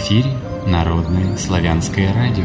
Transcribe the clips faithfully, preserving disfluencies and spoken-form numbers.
эфире Народное славянское радио.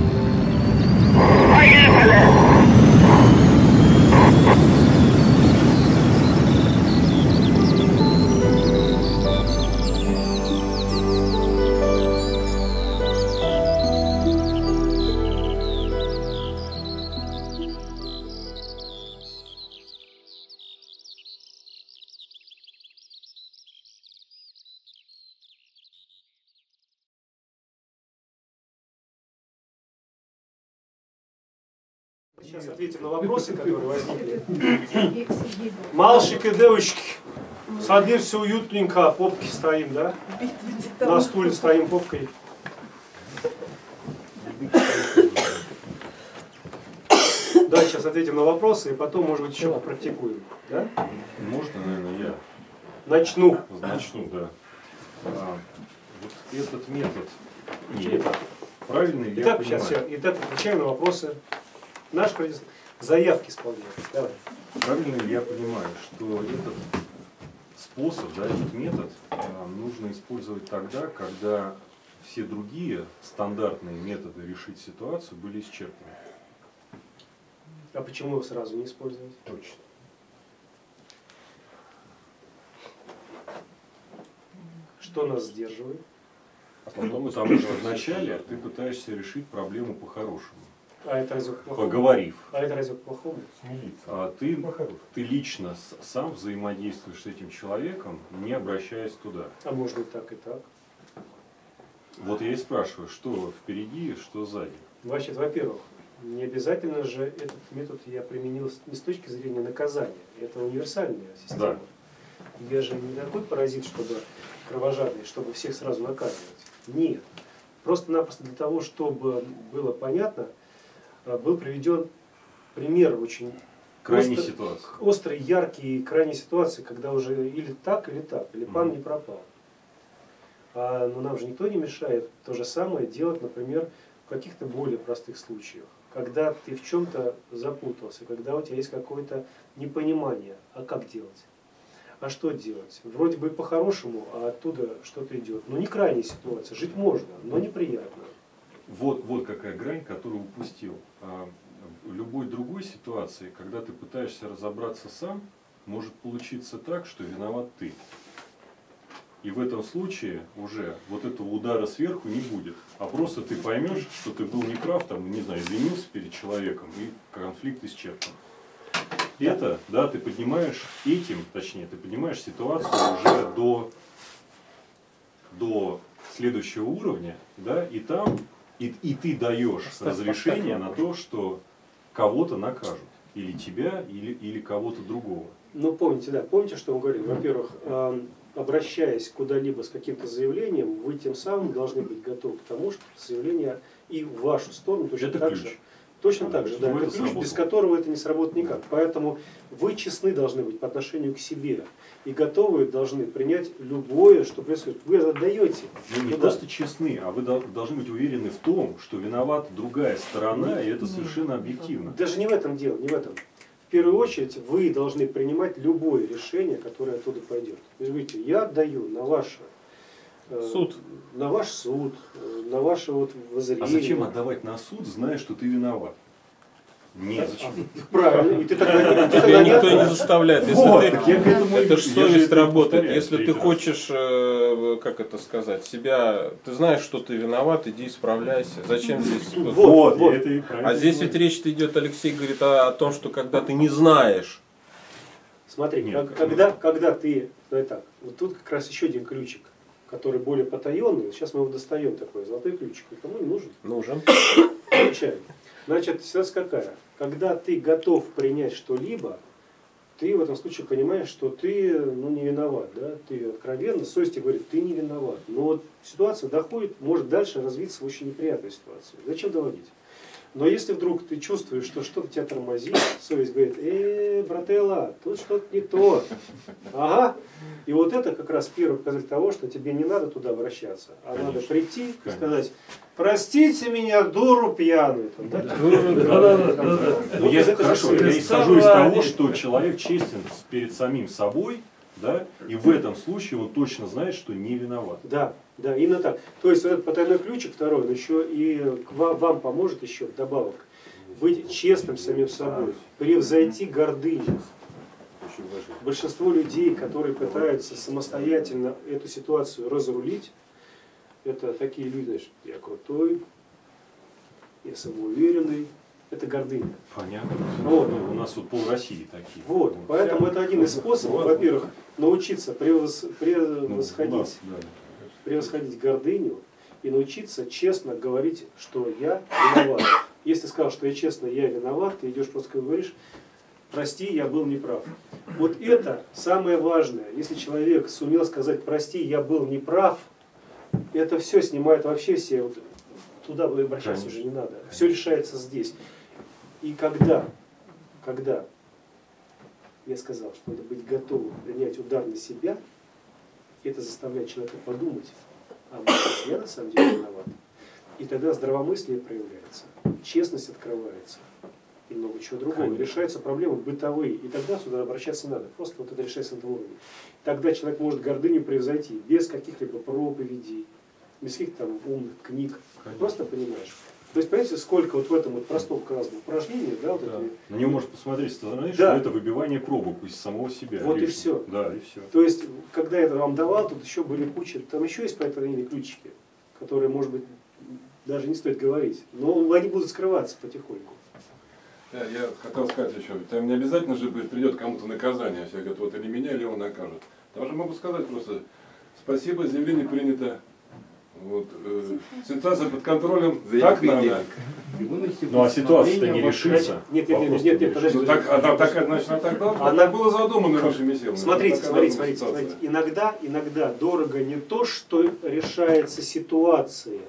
Сейчас ответим на вопросы, которые возникли. Малышики и девочки, садимся все уютненько, попки стоим, да? На стуле стоим попкой. Да, сейчас ответим на вопросы, и потом, может быть, еще попрактикуем. Да? Можно, наверное, я Начну. начну, да. А, вот этот метод, не, это правильный, я Итак, понимаю. сейчас я, итак, отвечаем на вопросы. Наш заявки исполняем. Давай. Правильно ли я понимаю, что этот способ, да, этот метод а, нужно использовать тогда, когда все другие стандартные методы решить ситуацию были исчерпаны? А почему его сразу не использовать? Точно. Что нас сдерживает? Ну, потому что вначале ты пытаешься решить проблему по-хорошему. А это разве к плохому? Поговорив. А это разве к плохому? А ты, ты лично с- сам взаимодействуешь с этим человеком, не обращаясь туда. А можно и так, и так. Вот я и спрашиваю, что впереди, что сзади. Значит, во-первых, не обязательно же этот метод я применил с- не с точки зрения наказания. Это универсальная система. Я же не такой паразит, чтобы кровожадный, чтобы всех сразу наказывать. Нет. Просто-напросто для того, чтобы было понятно, был приведен пример очень Крайней остр- ситуации. острый, яркий, крайней ситуации, когда уже или так, или так, или пан Мгм. не пропал. А, но нам же никто не мешает то же самое делать, например, в каких-то более простых случаях. Когда ты в чем-то запутался, когда у тебя есть какое-то непонимание, а как делать? А что делать? Вроде бы по-хорошему, а оттуда что-то идет. Но не крайняя ситуация, жить можно, но неприятно. Вот, вот какая грань, которую упустил. А, в любой другой ситуации, когда ты пытаешься разобраться сам, может получиться так, что виноват ты. И в этом случае уже вот этого удара сверху не будет. А просто ты поймешь, что ты был неправ, там, не знаю, извинился перед человеком, и конфликт исчерпан. Это, да, ты поднимаешь этим, точнее, ты поднимаешь ситуацию уже до, до следующего уровня, да, и там, и, и ты даешь разрешение на то, что кого-то накажут. Или тебя, или, или кого-то другого. Ну, помните, да, помните, что он говорил? Во-первых, э, обращаясь куда-либо с каким-то заявлением, вы тем самым должны быть готовы к тому, что заявление и в вашу сторону точно Это так ключ. же. Точно так же, да, Чтобы это это ключ, сработало. без которого это не сработает никак. Поэтому вы честны должны быть по отношению к себе и готовы должны принять любое, что происходит. Вы отдаете. Ну, не Ну, просто честны, а вы дол- должны быть уверены в том, что виновата другая сторона, и это совершенно объективно. Даже не в этом дело, не в этом. В первую очередь вы должны принимать любое решение, которое оттуда пойдет. Вы же говорите, я отдаю на ваше э, Суд. на ваш суд, э, на ваше вот воззрение. А зачем отдавать на суд, зная, что ты виноват? Нет, зачем? Правильно, и ты тогда, ты Тебя тогда никто не... не заставляет. Если Вот, ты, так я к этому и- это же я же совесть это работает. повторяю Если ты третий раз. хочешь, э, как это сказать, себя, ты знаешь, что ты виноват, иди исправляйся. Зачем здесь? Вот, Вот, вот. я это и правильно А здесь говорю. ведь речь идет, Алексей говорит о, о том, что когда ты не знаешь. Смотри, Нет, как- как- когда, когда ты, давай так, вот тут как раз еще один ключик, который более потаенный. Сейчас мы его достаем, такой золотой ключик. Никому не нужен. Нужен. Включаем. Значит, ситуация какая? Когда ты готов принять что-либо, ты в этом случае понимаешь, что ты ну, не виноват. Да? Ты откровенно, совесть тебе говорит, ты не виноват. Но вот ситуация доходит, может дальше развиться в очень неприятную ситуацию. Зачем доводить? Но если вдруг ты чувствуешь, что что-то тебя тормозит, совесть говорит, э, брателла, тут что-то не то. Ага. И вот это как раз первый показатель того, что тебе не надо туда обращаться, а Конечно. надо прийти и Конечно. сказать, простите меня, дуру пьяную. Там, да? Ну, я, Это же хорошо, я совесть. исхожу из того, что человек честен с- перед самим собой, да, и в этом случае он точно знает, что не виноват. Да, да, именно так. То есть вот этот потайной ключик второй, он еще и к вам, вам поможет еще вдобавок быть честным самим собой, превзойти гордыню. Большинство людей, которые пытаются самостоятельно эту ситуацию разрулить, это такие люди, знаешь, я крутой, я самоуверенный, это гордыня. Понятно. Вот. Ну, у нас вот пол России такие. Вот, Ну, поэтому вся... это один из способов, во-первых, научиться превос... превосходить, ну, нас, да. превосходить гордыню и научиться честно говорить, что я виноват. Если ты сказал, что я честно, я виноват, ты идешь просто говоришь, прости, я был неправ. Вот это самое важное. Если человек сумел сказать, прости, я был неправ, это все снимает вообще все, вот, туда обращаться уже не надо. Все решается здесь. И когда, когда я сказал, что надо быть готовым принять удар на себя, это заставляет человека подумать, а может, я на самом деле виноват. И тогда здравомыслие проявляется, честность открывается и много чего другого. Конечно. Решаются проблемы бытовые, и тогда сюда обращаться не надо. Просто вот это решается на этом уровне. Тогда человек может гордыню превзойти без каких-либо проповедей, без каких-то там умных книг. Конечно. Просто понимаешь. То есть, понимаете, сколько вот в этом вот простом казалось бы упражнении, да, вот да. это... На него можно посмотреть со стороны, да. Что это выбивание пробок из самого себя. Вот лишнего. И все. Да, и все. То есть, когда я это вам давал, тут еще были куча, там еще есть по этой линии ключики, которые, может быть, даже не стоит говорить, но они будут скрываться потихоньку. Да, я хотел сказать еще, там не обязательно же придет кому-то наказание, все говорят, вот или меня, или его накажут. Там же могу сказать просто, спасибо, заявление принято, вот, э, ситуация под контролем, так надо. Ну а ситуация-то не решится. Нет, нет, нет, нет, нет, подожди. Ну, так, она такая, значит, она так должна. Она было задумано высшими силами. Смотрите, смотрите, смотрите, смотрите. Иногда, иногда дорого не то, что решается ситуация,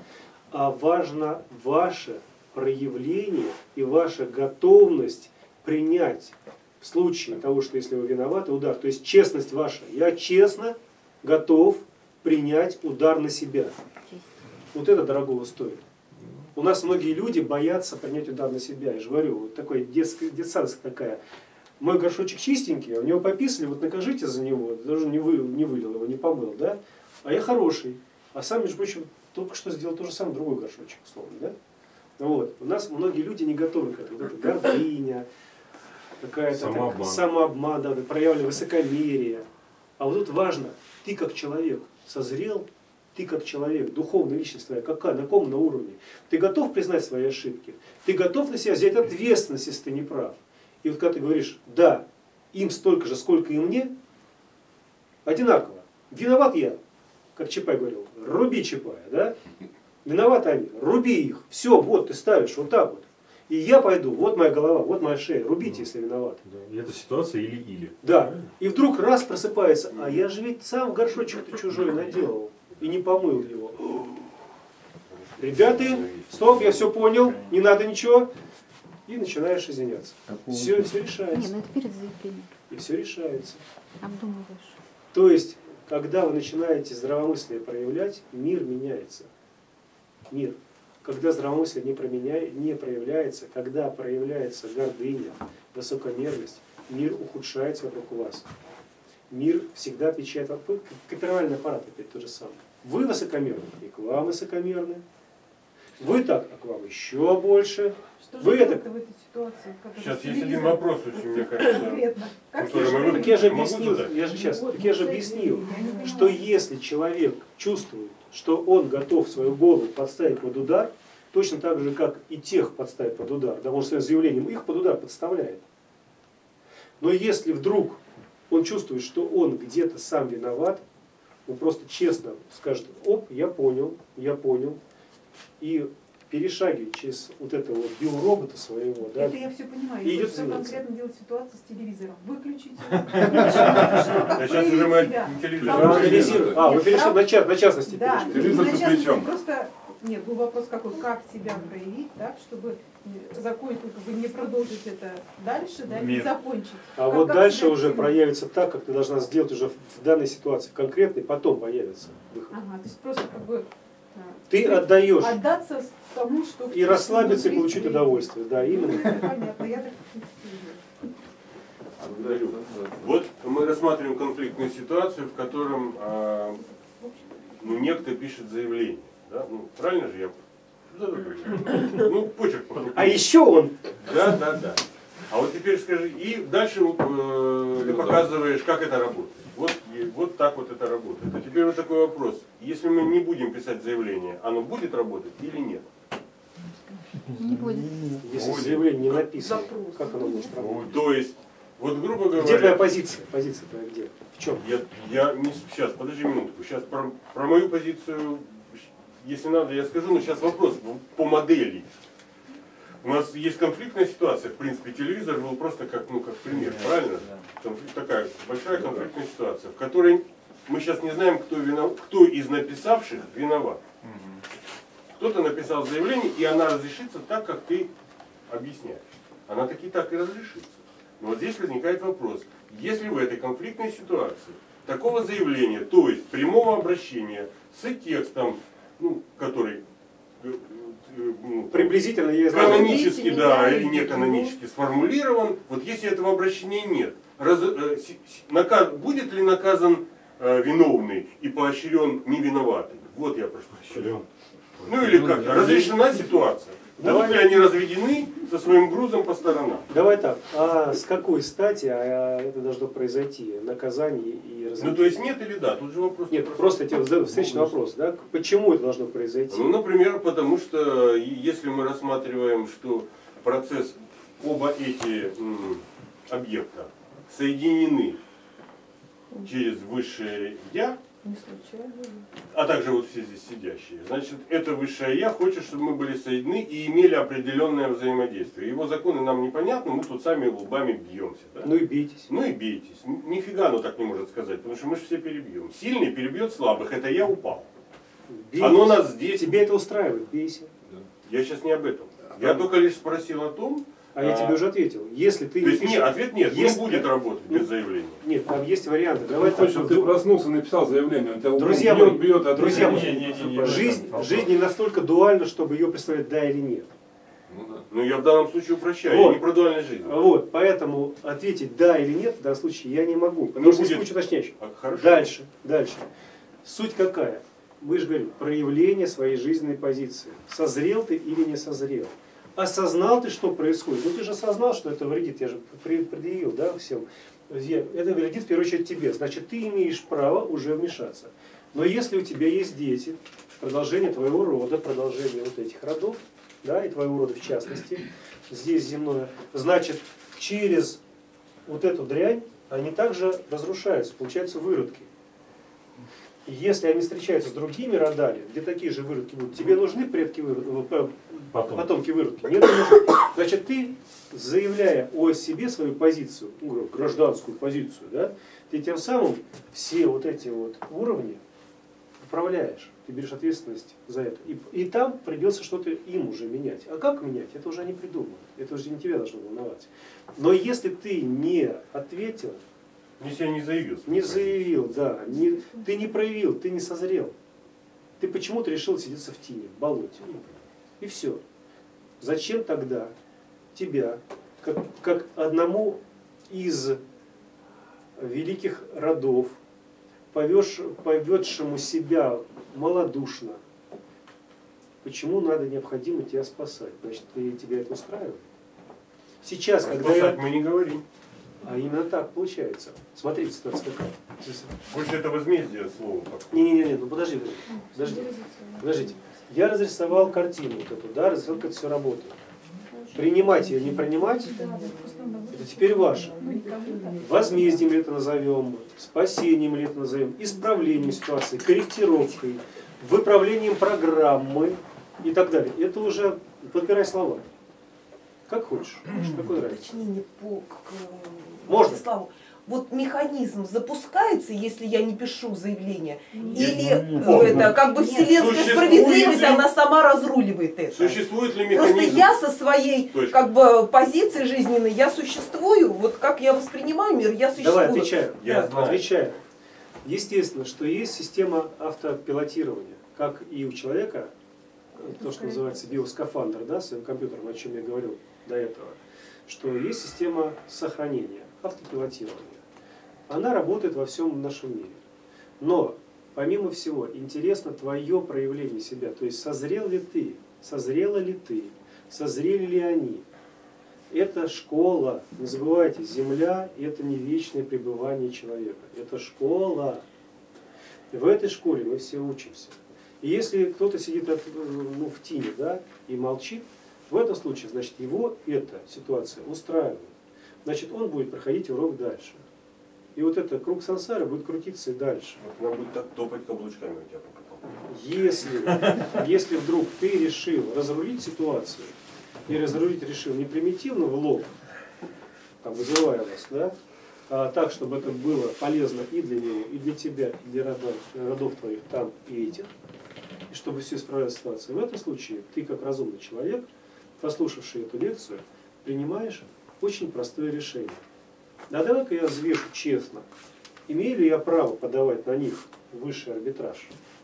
а важно ваше проявление и ваша готовность принять в случае того, что если вы виноваты, удар. То есть честность ваша. Я честно готов принять удар на себя. Вот это дорогого стоит. У нас многие люди боятся принять удар на себя. Я же говорю, вот такой детская, детсадская такая. Мой горшочек чистенький, у него пописали, вот накажите за него, даже не, вы, не вылил его, не помыл, да? А я хороший. А сам, между прочим, только что сделал то же самое, другой горшочек, условно, да? Вот. У нас многие люди не готовы к этому. Вот это гордыня, какая-то самообман, самообман, да, проявленное высокомерие. А вот тут важно, ты как человек созрел, ты как человек, духовная личность твоя, какая, на каком на уровне? Ты готов признать свои ошибки? Ты готов на себя взять ответственность, если ты не прав? И вот когда ты говоришь, да, им столько же, сколько и мне, одинаково. Виноват я, как Чапай говорил, руби Чапая, да? Виноваты они, руби их. Все, вот ты ставишь вот так вот. И я пойду, вот моя голова, вот моя шея. Рубите, да, если виноваты. Да. И эта ситуация или-или. Да. Правильно? И вдруг раз просыпается, а я же ведь сам горшочек-то чужой наделал. И не помыл его. Ребята, стоп, я все понял, не надо ничего. И начинаешь извиняться. Все, все решается. Не, ну это перед заявлением. И все решается. Обдумываешь. То есть, когда вы начинаете здравомыслие проявлять, мир меняется. Мир. Когда здравомыслие не, променя... не проявляется, когда проявляется гордыня, высокомерность, мир ухудшается вокруг вас. Мир всегда отвечает. Копировальный аппарат опять то же самое. Вы высокомерны, и к вам высокомерны. Вы так, а к вам еще больше. Что Вы же это... в этой ситуации? Сейчас есть один вопрос очень, мне кажется. Конкретно. Как который мы Так я же Могу объяснил, задать? я же сейчас, Вот, так я же вот, объяснил, я не понимаю. что если человек чувствует, что он готов свою голову подставить под удар, точно так же, как и тех подставить под удар, да, может, своим заявлением их под удар подставляет. Но если вдруг он чувствует, что он где-то сам виноват, он просто честно скажет, оп, я понял, я понял, и перешагивает через вот этого вот биоробота своего, да. Это я все понимаю. И Я идет что заниматься. конкретно делать ситуацию с телевизором. Выключите. А сейчас уже мы телевизор. Анализируем. А, вы перешли на, ча- на частности. Да, перешли. Телевизор на за частности, плечом. просто нет, был вопрос какой, как себя проявить, так, чтобы закончить, как бы не продолжить это дальше, да, и Мир. закончить. А Как- вот как дальше себя уже проявить? проявится так, как ты должна сделать уже в данной ситуации, в конкретной, потом появится выход. Ага, то есть просто как бы а, Ты отдаешь отдаться тому, что и расслабиться и внутри получить твоей. удовольствие. Да, Ну, именно. это понятно, я так не Благодарю. Вот мы рассматриваем конфликтную ситуацию, в котором а, ну, некто пишет заявление. Да? Ну, правильно же я? Ну, почерк. А еще он. Да, да, да. А вот теперь скажи, и дальше э, ты показываешь, как это работает. Вот, и, вот так вот это работает. А теперь вот такой вопрос. Если мы не будем писать заявление, оно будет работать или нет? Не будет. Если Будет. заявление не написано, как оно может работать? То есть, вот грубо говоря... Где твоя позиция? Позиция твоя где? В чем? Я, я не сейчас, подожди минутку. Сейчас про, про мою позицию, если надо, я скажу, но сейчас вопрос по модели. У нас есть конфликтная ситуация, в принципе, телевизор был просто как, ну, как пример, правильно? Конфликт, такая большая конфликтная ситуация, в которой мы сейчас не знаем, кто, винов, кто из написавших виноват. Кто-то написал заявление, и она разрешится так, как ты объясняешь. Она таки так и разрешится. Но вот здесь возникает вопрос, если в этой конфликтной ситуации такого заявления, то есть прямого обращения с текстом, ну, который ну, Приблизительно я знаю. канонически, да, или не канонически сформулирован, вот если этого обращения нет, раз, э, с, с, наказ, будет ли наказан э, виновный и поощрен невиноватый? Вот я прошу. Ну или как-то, разрешена ситуация. Будут ли они разведены со своим грузом по сторонам? Давай так, а с какой стати а это должно произойти? Наказание и развитие? Ну то есть нет или да? Тут же вопрос. Нет, просто тебе задаю встречный вопрос, да? Почему это должно произойти? Ну, например, потому что если мы рассматриваем, что процесс, оба эти м, объекта соединены через высшее Я, Не случайно. а также вот все здесь сидящие, значит, это высшее Я хочет, чтобы мы были соединены и имели определенное взаимодействие. Его законы нам непонятны, мы тут сами лбами бьемся. Да? Ну и бийтесь. Ну и бийтесь. Нифига оно так не может сказать, потому что мы же все перебьем. Сильный перебьет слабых, это я упал. Бийтесь. Оно нас здесь... Тебе это устраивает, бейся. Я сейчас не об этом. Я только лишь спросил о том... А я тебе уже ответил. Если ты То есть пишешь- нет, ответ нет, Если- не будет работать без заявления. Нет, там есть варианты. Давай Ты так. хочешь, чтобы ты проснулся, написал заявление, он тебя Друзья бьет, мои, бьет, а ты друзья не- мои, не- не- не- не- Жизнь, жизнь не настолько дуальна, чтобы ее представлять да или нет. Ну да. Ну я в данном случае упрощаю, Вот. я не про дуальную жизнь. Вот, поэтому ответить да или нет в данном случае я не могу. Потому Ну, что есть будет- куча уточняющих. А, хорошо. Дальше, дальше. Суть какая? Мы же говорим, проявление своей жизненной позиции. Созрел ты или не созрел? Осознал ты, что происходит? Ну ты же осознал, что это вредит, я же при- предъявил, да, всем. Я- Это вредит в первую очередь тебе. Значит, ты имеешь право уже вмешаться. Но если у тебя есть дети, продолжение твоего рода, продолжение вот этих родов, да, и твоего рода в частности, здесь земное, значит, через вот эту дрянь они также разрушаются, получаются выродки. И если они встречаются с другими родами, где такие же выродки будут, тебе нужны предки выродки, потомки выродки? Нет, не нужны. Значит, ты, заявляя о себе свою позицию, ну, гражданскую позицию, да, ты тем самым все вот эти вот уровни управляешь. Ты берешь ответственность за это. И, и там придется что-то им уже менять. А как менять? Это уже они придумают. Это уже не тебя должно волновать. Но если ты не ответил, Если я не заявил. не заявил, да, не, ты не проявил, ты не созрел. Ты почему-то решил сидеться в тени, в болоте. И все. Зачем тогда тебя, как, как одному из великих родов, повешь, поведшему себя малодушно, почему надо необходимо тебя спасать? Значит, ты, тебя это устраивает? Сейчас, когда Спасать я... мы не говорим. А именно так получается. Смотрите, ситуация какая. Больше это возмездие слова. Не-не-не, ну подожди, подожди, подождите. Я разрисовал картину вот эту, да, разрисовал, как это все работает. Принимать ее, не принимать, это теперь ваше. Возмездием ли это назовем, спасением ли это назовем, исправлением ситуации, корректировкой, выправлением программы и так далее. Это уже подбирай слова. Как хочешь. Какой нравится? Уточнение по к, Можно. Вячеславу. Вот механизм запускается, если я не пишу заявление, Нет. или э, О, это как бы Нет. вселенская Существует справедливость, ли- она сама разруливает это. Существует ли Просто механизм? я со своей Точно. как бы позиции жизненной, я существую, вот как я воспринимаю мир, я существую. Давай, отвечаю. Я Да, знаю. отвечаю. Естественно, что есть система автопилотирования, как и у человека, то, что называется биоскафандр, да, своим компьютером, о чем я говорил до этого, что есть система сохранения. автопилотирования. Она работает во всем нашем мире. Но, помимо всего, интересно твое проявление себя. То есть, созрел ли ты, созрела ли ты, созрели ли они. Это школа. Не забывайте, Земля – это не вечное пребывание человека. Это школа. И в этой школе мы все учимся. И если кто-то сидит ну, в тени, да, и молчит, в этом случае, значит, его эта ситуация устраивает. Значит, он будет проходить урок дальше. И вот этот круг сансары будет крутиться и дальше. Она будет так топать каблучками у тебя по потолку. Если, если вдруг ты решил разрулить ситуацию, и разрулить решил не примитивно в лоб, там, вызывая вас, да, а так, чтобы это было полезно и для него, и для тебя, и для родов, родов твоих там и этих, и чтобы все справились с ситуацией. В этом случае ты, как разумный человек, послушавший эту лекцию, принимаешь очень простое решение. А давай-ка я взвешу честно, имею ли я право подавать на них высший арбитраж?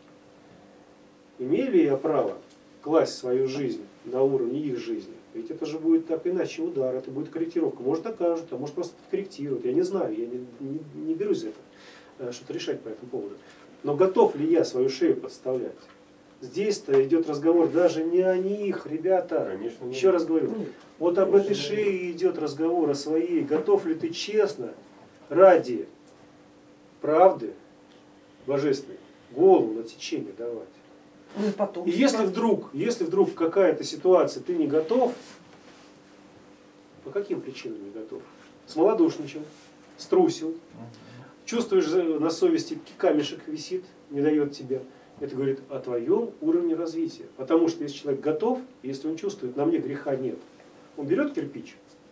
Имею ли я право класть свою жизнь на уровне их жизни? Ведь это же будет так иначе удар, это будет корректировка. Может окажут, а может просто подкорректируют. Я не знаю, я не, не, не берусь за это, что-то решать по этому поводу. Но готов ли я свою шею подставлять? Здесь-то идет разговор даже не о них, ребята. Конечно, нет. Еще раз говорю, вот об этой шее идет разговор, о своей. Готов ли ты честно, ради правды божественной, голову на течение давать? Ну и потом. И если вдруг, если вдруг какая-то ситуация, ты не готов, по каким причинам не готов? Смолодушничал, струсил, чувствуешь, на совести камешек висит, не дает тебе. Это говорит о твоем уровне развития. Потому что если человек готов, если он чувствует, на мне греха нет, он берет кирпич.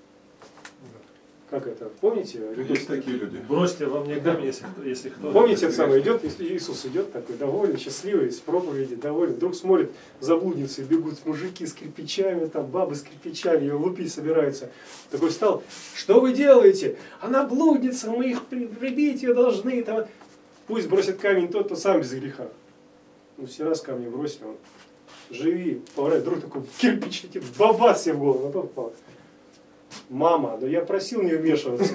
Как это? Помните? Есть такие люди. Бросьте во мне камень, если, если кто... Помните, это самое, идет, Иисус идет такой довольный, счастливый, с проповеди, довольный. Вдруг смотрит, заблудницы бегут мужики с кирпичами, там бабы с кирпичами, ее лупить собираются. Такой встал, что вы делаете? Она блудница, мы их прибить ее должны. Там. Пусть бросит камень тот, кто сам без греха. Ну, все раз камни бросили, он, живи, поворачивай, вдруг такой кирпич летит, бабац себе в голову, а то попал. Мама, да я просил не вмешиваться.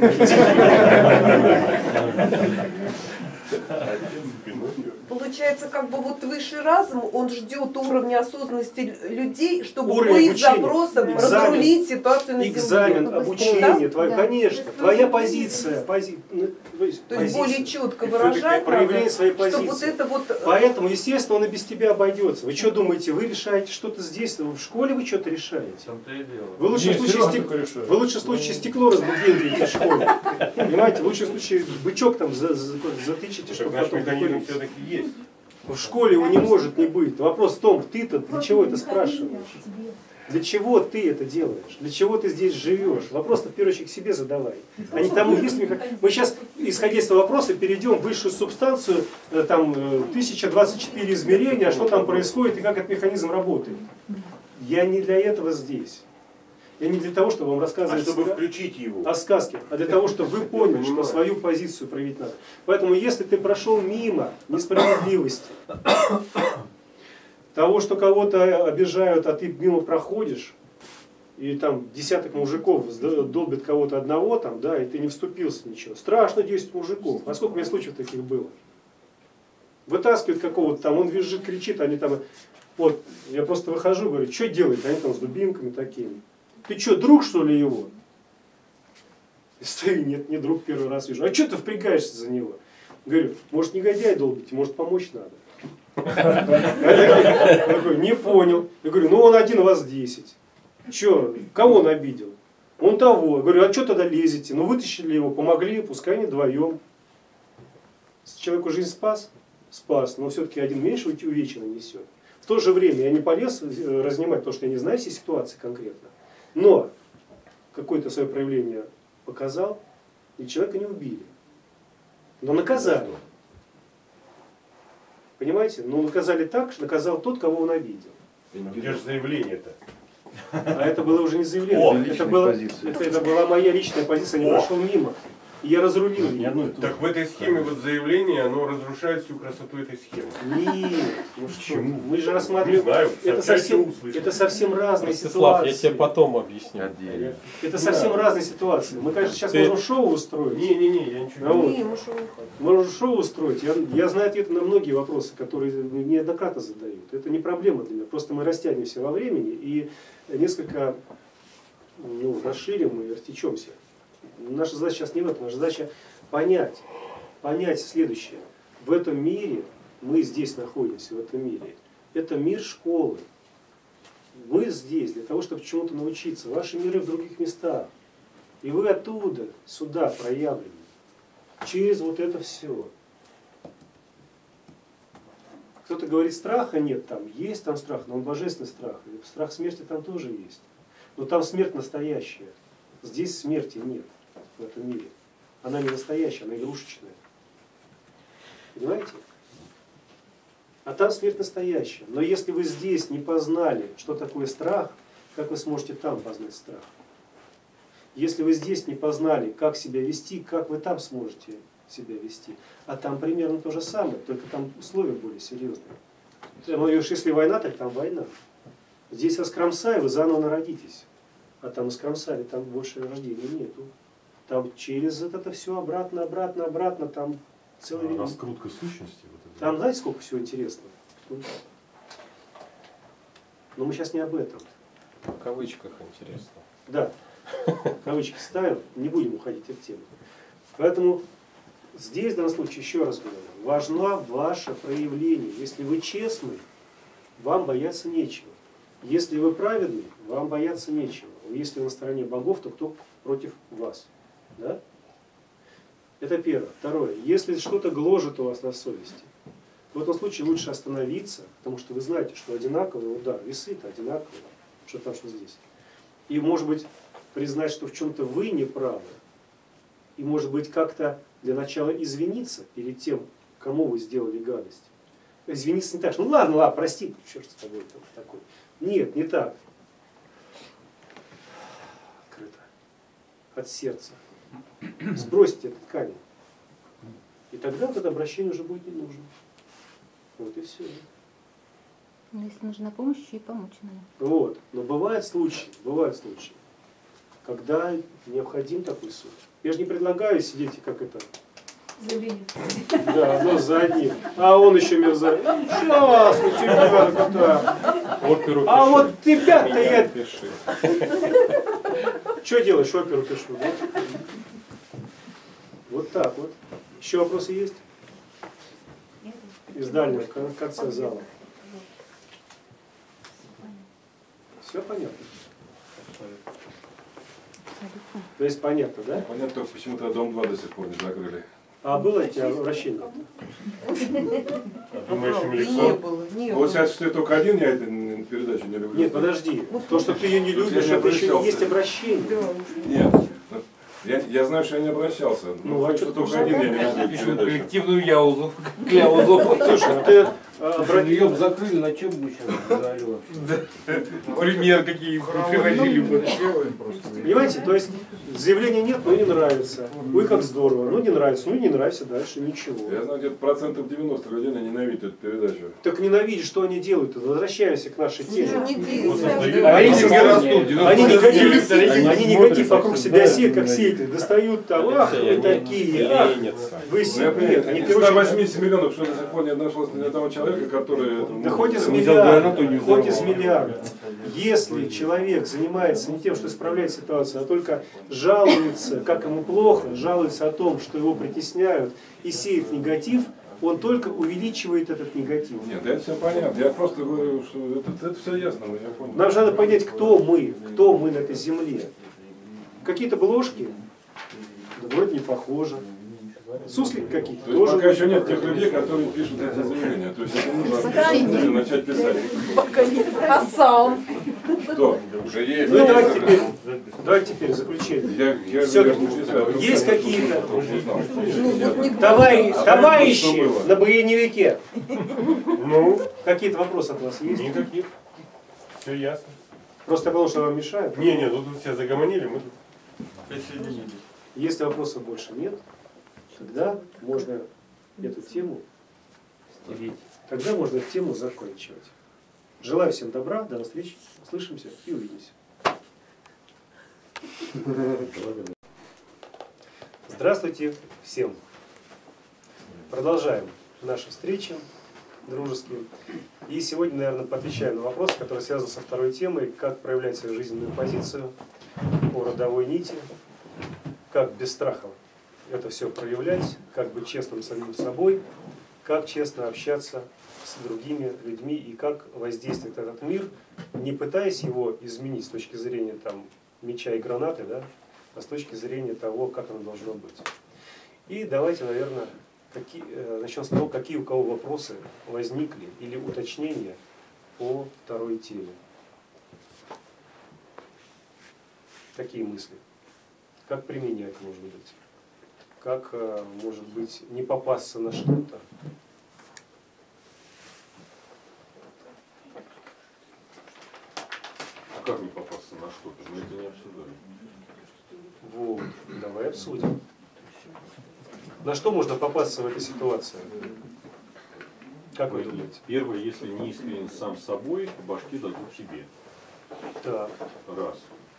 Получается, как бы вот высший разум, он ждет уровня осознанности людей, чтобы Уровень быть запросом разрулить ситуацию на экзамен, земле. обучение, Да? твое, Да. конечно, Это твоя тоже позиция, пози, ну, то есть, То есть позиция. более четко Это выражать проявление надо, своей что позиции. вот это вот... Поэтому, естественно, он и без тебя обойдется. Вы что думаете, вы решаете что-то здесь, в школе вы что-то решаете? Вы в лучшем случае, стек... вы в лучшем случае стекло разбудите в школе. Понимаете, в лучшем случае бычок там за, за, затычите, чтобы Наш потом механизм такой- все-таки есть. В школе его не может не быть. Вопрос в том, ты-то для чего это спрашиваешь? Для чего ты это делаешь? Для чего ты здесь живешь? Вопрос-то в первую очередь к себе задавай. А не тому, если мы, мы сейчас, исходя из этого вопроса, перейдем в высшую субстанцию, э, там э, тысяча двадцать четыре измерения, что там происходит и как этот механизм работает. Я не для этого здесь. Я не для того, чтобы вам А рассказывать чтобы ска- включить его. о сказке, а для того, чтобы вы поняли, что свою позицию проявить надо. Поэтому, если ты прошел мимо несправедливости, того, что кого-то обижают, а ты мимо проходишь, и там десяток мужиков долбит кого-то одного, там, да, и ты не вступился ничего. Страшно десять мужиков. А сколько у меня случаев таких было? Вытаскивают какого-то там, он визжит, кричит, они там... Вот, я просто выхожу, говорю, что делаете? Они там с дубинками такими. Ты что, друг, что ли, его? И стою, нет, не друг, первый раз вижу. А что ты впрягаешься за него? Говорю, может, негодяй долбите, может, помочь надо. Я такой, не понял. Я говорю, ну он один, у вас десять. Че, кого он обидел? Он того. Я говорю, а что тогда лезете? Ну вытащили его, помогли, пускай они вдвоем. Человеку жизнь спас? Спас, но все-таки один меньше увечина несет. В то же время я не полез разнимать, потому что я не знаю все ситуации конкретно. Но какое-то свое проявление показал, и человека не убили. Но наказали. Понимаете? Но наказали так, что наказал тот, кого он обидел. Где же заявление-то? А это было уже не заявление. О, это, было, это, это была моя личная позиция, не прошел мимо. И я разрулил не одно и то же. Так в этой схеме вот заявление, оно разрушает всю красоту этой схемы. Нет, ну что, Почему? мы же рассматриваем, Не знаю, это сообщайте, совсем, услышите. это совсем разные Ростислав, я ситуации. тебе потом объясню. Это совсем разные ситуации. Мы, конечно, сейчас Ты- можем шоу устроить. Не-не-не, я ничего А не вот. Не, мы что не хотим. Мы можем шоу устроить. Я, я знаю ответы на многие вопросы, которые неоднократно задают. Это не проблема для меня. Просто мы растянемся во времени и несколько ну, расширим и растечемся. Наша задача сейчас не в этом. Наша задача понять, понять следующее. В этом мире, мы здесь находимся, в этом мире, это мир школы. Мы здесь для того, чтобы чему-то научиться. Ваши миры в других местах. И вы оттуда, сюда проявлены. Через вот это все. Кто-то говорит, страха нет там. Есть там страх, но он божественный страх. И страх смерти там тоже есть. Но там смерть настоящая. Здесь смерти нет в этом мире. Она не настоящая, она игрушечная. Понимаете? А там смерть настоящая. Но если вы здесь не познали, что такое страх, как вы сможете там познать страх? Если вы здесь не познали, как себя вести, как вы там сможете себя вести? А там примерно то же самое, только там условия более серьезные. Там, если война, так там война. Здесь вас кромсай, вы заново народитесь. А там искромсали, там больше рождения нету. Там через это, это все обратно, обратно, обратно, там целый век. Раскрутка сущности. Вот это. Там знаете, сколько всего интересного? Но мы сейчас не об этом. В кавычках интересно. Да, кавычки ставим, не будем уходить от темы. Поэтому здесь, в данном случае, еще раз говорю, важно ваше проявление. Если вы честны, вам бояться нечего. Если вы праведны, вам бояться нечего. Если вы на стороне богов, то кто против вас? Да? Это первое. Второе. Если что-то гложет у вас на совести, в этом случае лучше остановиться, потому что вы знаете, что одинаковый удар, весы-то одинаковые, что там, что здесь. И, может быть, признать, что в чем-то вы не правы, и, может быть, как-то для начала извиниться перед тем, кому вы сделали гадость. Извиниться не так, что ну ладно, ладно, прости, черт с тобой, там, такой. Нет, не так. Открыто. От сердца. Сбросьте этот камень. И тогда вот это обращение уже будет не нужно. Вот и все. Но если нужна помощь, еще и помочь надо. Вот. Но бывают случаи, бывают случаи, когда необходим такой суд. Я же не предлагаю сидеть и как это. Заявление. Да, одно за одним. А он еще мерзавец. Сейчас, у тебя кота. Оперу А пиши. вот тебя-то Меня я... пиши. Что делаешь, оперу пишу? Вот. Вот так вот. Еще вопросы есть? Из дальнего кон- конца зала. Все понятно? То есть понятно, да? Понятно, только почему-то дом два до сих пор не закрыли. А было у тебя обращение? Думаешь, Не Меликсон? было, не Вот было. сейчас, что я только один, я эту передачу не люблю. Нет, подожди. То, что ты ее не любишь, Я не это еще обращался. есть обращение. Да, уже. Нет, ну, я, я знаю, что я не обращался. Ну, Ну, а хоть что что ты только уже один я не люблю Пишем передачу. коллективную яузу, кляузу. Слушай, а ты обратил... Ее бы закрыли, на чем бы сейчас говорили вообще? Пример какие приводили бы. Понимаете, то есть заявления нет, но не нравится. Ой, как здорово. Ну не нравится, ну не нравится, дальше ничего. Я знаю, где-то процентов девяносто людей ненавидят эту передачу. Так ненавидишь, что они делают? Возвращаемся к нашей теме. Не Вот делай. создают- Они Они себя растут, Они негатив, Они они негатив вокруг себя сеют, как сеятель. Достают там, ах, вы Они такие, ах, ленятся. вы Ну, я сильные. понимаю, Они из первую ста очередь- восьмидесяти миллионов, что до сих пор не нашлось ни одного человека, который... Да хоть из Мы взял гранату, не миллиарда, хоть из взорвал. миллиарда. Если человек занимается не тем, что исправляет ситуацию, а только жалуется, как ему плохо, жалуется о том, что его притесняют и сеет негатив, он только увеличивает этот негатив. Нет, это все понятно. Я просто говорю, что это, это все ясно, я понял. Нам же надо понять, кто мы, кто мы на этой земле. Какие-то бложки, да вроде не похожи. Суслик какие-то То есть тоже. пока еще нет тех людей, которые пишут эти заявления. То есть это нужно начать писать. Пока не. А сам? Что? Уже есть. Ну и давайте теперь, давайте теперь заключение. Я, я Все-таки не писаю. есть какие-то Ну, вот не товарищи, А товарищи что было? на броневике. Ну, Какие-то вопросы от вас есть? никаких. Все ясно. Просто потому что вам мешают? Не, не, тут все загомонили, мы тут присоединились. Если вопросов больше нет, тогда можно эту тему, тогда можно эту тему заканчивать. Желаю всем добра, до встречи, услышимся и увидимся. Здравствуйте всем. Продолжаем наши встречи дружеские. И сегодня, наверное, поотвечаем на вопрос, который связан со второй темой, как проявлять свою жизненную позицию по родовой нити, как без страха это все проявлять, как быть честным самим собой, как честно общаться с другими людьми и как воздействует этот мир, не пытаясь его изменить с точки зрения там, меча и гранаты, да, а с точки зрения того, как оно должно быть. И давайте, наверное, какие, начнем с того, какие у кого вопросы возникли или уточнения по второй теме. Какие мысли? Как применять, может быть? Как, может быть, не попасться на что-то? А как не попасться на что-то? Мы это не обсуждали. Вот, давай обсудим. На что можно попасться в этой ситуации? Как вы думаете? Первое, если не искренен сам с собой, по башке дадут тебе. Так. Раз.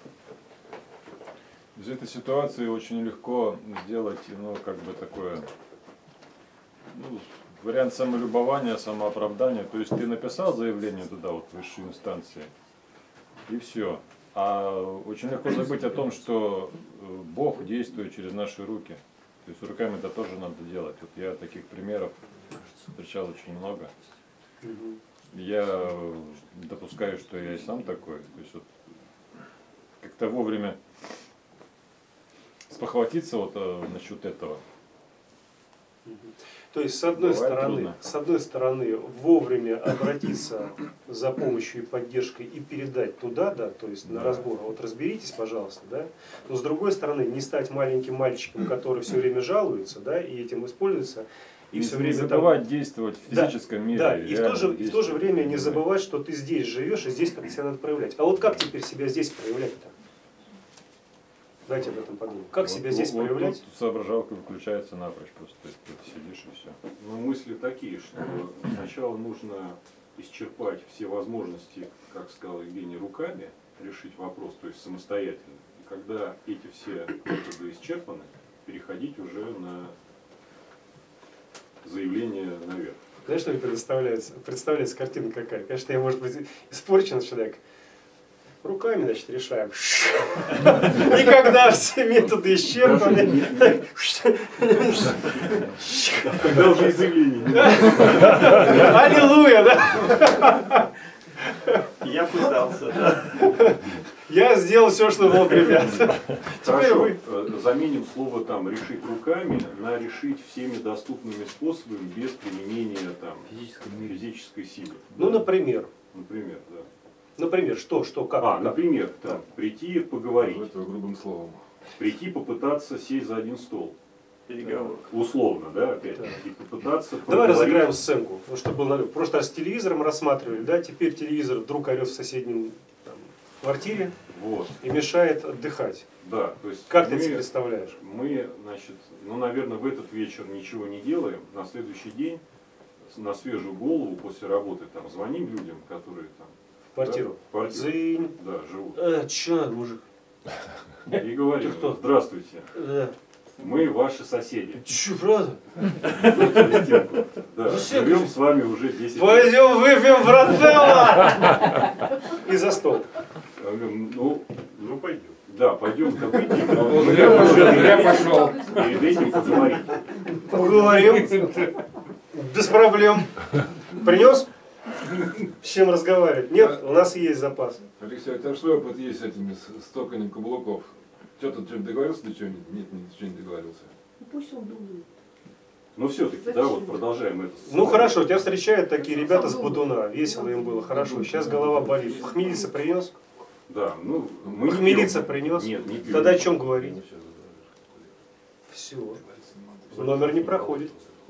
Из этой ситуации очень легко сделать, ну, как бы такое, ну, вариант самолюбования, самооправдания. То есть ты написал заявление туда, вот, в высшей инстанции, и все. А очень легко забыть о том, что Бог действует через наши руки. То есть руками это тоже надо делать. Вот я таких примеров встречал очень много. Я допускаю, что я и сам такой. То есть вот как-то вовремя спохватиться вот а, насчет этого. То есть, с одной, Бывает стороны, трудно. с одной стороны, вовремя обратиться за помощью и поддержкой и передать туда, да, то есть на Да. разбор, вот разберитесь, пожалуйста, да. Но с другой стороны, не стать маленьким мальчиком, который все время жалуется, да, и этим используется, и Не- все не время там- забывать действовать в Да, физическом мире. Да, и в, то же, и в то же действовать. время не забывать, что ты здесь живешь, и здесь как-то себя надо проявлять. А вот как теперь себя здесь проявлять-то? Давайте об этом подумаем. Как Вот- себя здесь вот проявлять? тут соображалка выключается напрочь, просто ты, ты сидишь и все. Ну, мысли такие, что сначала нужно исчерпать все возможности, как сказал Евгений, руками решить вопрос, то есть самостоятельно. И когда эти все методы исчерпаны, переходить уже на заявление наверх. Знаешь, что мне представляется? Представляется картина какая? Конечно, я, может быть, испорченный человек. Руками, значит, решаем. И когда все методы исчерпаны... Когда уже и заявление. Аллилуйя, да? Я пытался. Я сделал все, что мог, ребят. Теперь Хорошо, вы... э, заменим слово там решить руками на решить всеми доступными способами без применения там физической силы. Ну, например. Например, да. Например, что, что, как? А, как? например, там, прийти поговорить. Это грубым словом. Прийти попытаться сесть за один стол. Переговорка. Условно, да, опять. Да. И попытаться Давай проговорить. разыграем сценку, ну, чтобы был налет. В прошлый раз с телевизором рассматривали, да, теперь телевизор вдруг орет в соседнем там, квартире Вот. и мешает отдыхать. Да, то есть Как мы, ты это представляешь? мы, значит, ну, наверное, в этот вечер ничего не делаем. На следующий день с- на свежую голову после работы там звоним людям, которые там В квартиру. да, в квартиру, Дзынь. да, живут. Э, че надо, мужик? И говорим: Ты кто? здравствуйте, Э, мы ваши соседи. че, правда? Через стенку. Да, За стенку? живем с вами уже десять лет. Пойдем выпьем брателло! И за стол. Я говорю, ну, Ну пойдем. да, пойдем-ка выпьем, но Он мы зря пошел, зря должны пошел. перед этим поговорить. Поговорим. Без проблем. Принес? С чем разговаривать? Нет, у нас есть запас. Алексей, у тебя что опыт есть с этими с- стоканием каблуков? Что ты что-нибудь договорился до чего-нибудь? Нет, ничего не договорился. Пусть он думает. Но все-таки, да, вот продолжаем это. Ну хорошо, тебя встречают такие ребята с Бодуна. Весело им было, хорошо. Сейчас голова болит. Хмелица принес? Да, ну, мы не Хмелица пьем. принес? Нет, не пьем. Тогда о чем говорить? Все. Номер не проходит.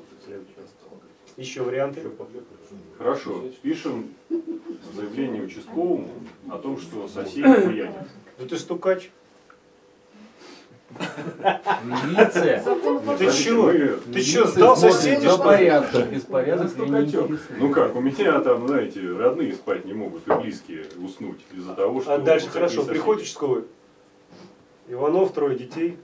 Еще варианты? Хорошо, пишем заявление участковому о том, что соседи буянят. Да ты стукач. Милиция. Ты чё? Ты чё, сдал соседей, что ли? Порядок, беспорядок меня не интересует. Ну как, у меня там, знаете, родные спать не могут и близкие уснуть из-за того, что... А дальше вот хорошо, такие соседи. приходит участковый. Иванов, трое детей.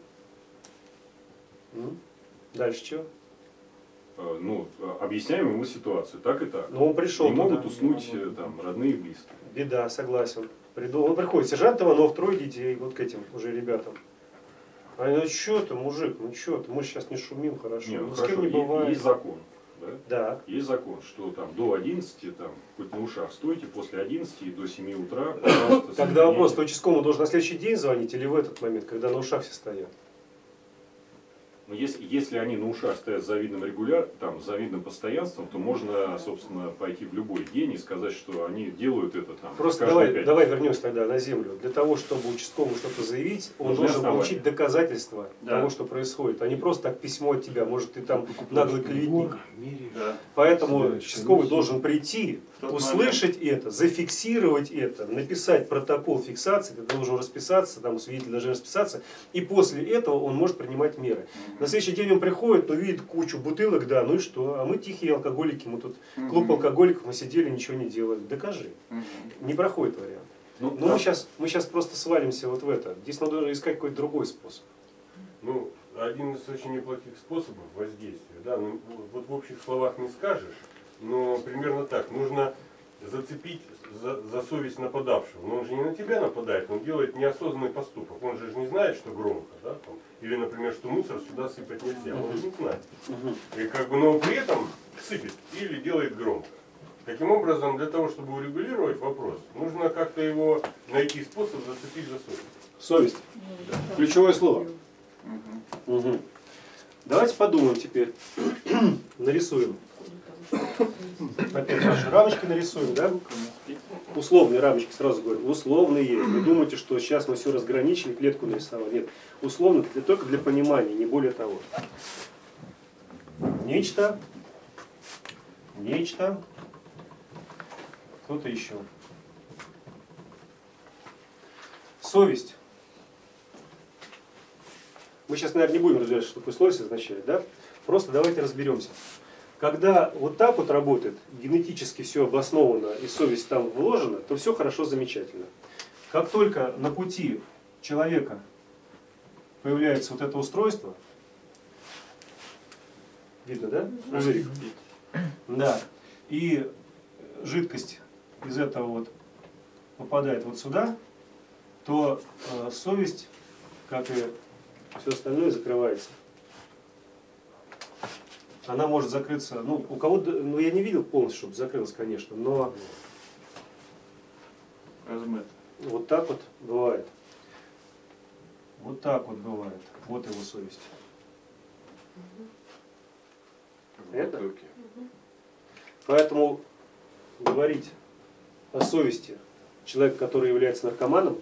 М? Дальше что? Э, Ну, объясняем ему ситуацию, так и так. Ну он пришел Не туда. могут уснуть э, там родные и близкие. Беда, согласен. Приду, он приходит, сержант Иванов, трое детей, вот к этим уже ребятам. А они, ну что ты, мужик, ну что ты, мы сейчас не шумим, хорошо. Не, ну ну, с хорошо, кем не е- бывает. есть закон. Да? Да. Есть закон, что там до одиннадцати, там, хоть на ушах стойте, после одиннадцати и до семи утра, пожалуйста, Тогда вопрос, ты соедините. участковому должен на следующий день звонить или в этот момент, когда на ушах все стоят? Но если, если они на ушах стоят с завидным регуляр, там, с завидным постоянством, то можно, собственно, пойти в любой день и сказать, что они делают это там. Просто каждую давай, пятницу. давай вернемся тогда на землю. Для того, чтобы участковому что-то заявить, он Нужны должен основания. получить доказательства Да. того, что происходит, а не просто так письмо от тебя, может ты там наглый клеветник. Да. Поэтому Собираешь участковый комиссию. должен прийти, В тот услышать это, зафиксировать это, написать протокол фиксации, ты должен расписаться, там свидетель должен расписаться, и после этого он может принимать меры. На следующий день он приходит, но видит кучу бутылок, да, ну и что? А мы тихие алкоголики, мы тут клуб алкоголиков, мы сидели, ничего не делали. Докажи. Не проходит вариант. Ну, Но да. мы сейчас, мы сейчас просто свалимся вот в это. Здесь надо искать какой-то другой способ. Ну, один из очень неплохих способов воздействия, да, ну, вот в общих словах не скажешь, но примерно так. Нужно зацепить за, за совесть нападавшего. Но он же не на тебя нападает, он делает неосознанный поступок. Он же не знает, что громко, да, там, или, например, что мусор сюда сыпать нельзя. Он же не знает. И как бы, но при этом сыпет или делает громко. Таким образом, для того, чтобы урегулировать вопрос, нужно как-то его найти способ зацепить за совесть. Совесть. Ключевое слово. Угу. Давайте подумаем теперь. Нарисуем. Опять наши рамочки нарисуем, да? Условные рамочки, сразу говорю, условные. Вы думаете, что сейчас мы все разграничили, клетку нарисовали. Нет, условно, для, только для понимания, не более того. Нечто. Нечто. Кто-то еще. Совесть. Мы сейчас, наверное, не будем разбирать, что такое совесть означает, да? Просто давайте разберемся. Когда вот так вот работает, генетически все обосновано и совесть там вложена, то все хорошо, замечательно. Как только на пути человека появляется вот это устройство, видно, да? Пузырик. Да. И жидкость из этого вот попадает вот сюда, то э, совесть, как и все остальное, закрывается. Она может закрыться, ну, у кого-то, ну, я не видел полностью, чтобы закрылась, конечно, но Размыто. вот так вот бывает. Вот так вот бывает. Вот его совесть. Это? Поэтому говорить о совести человека, который является наркоманом,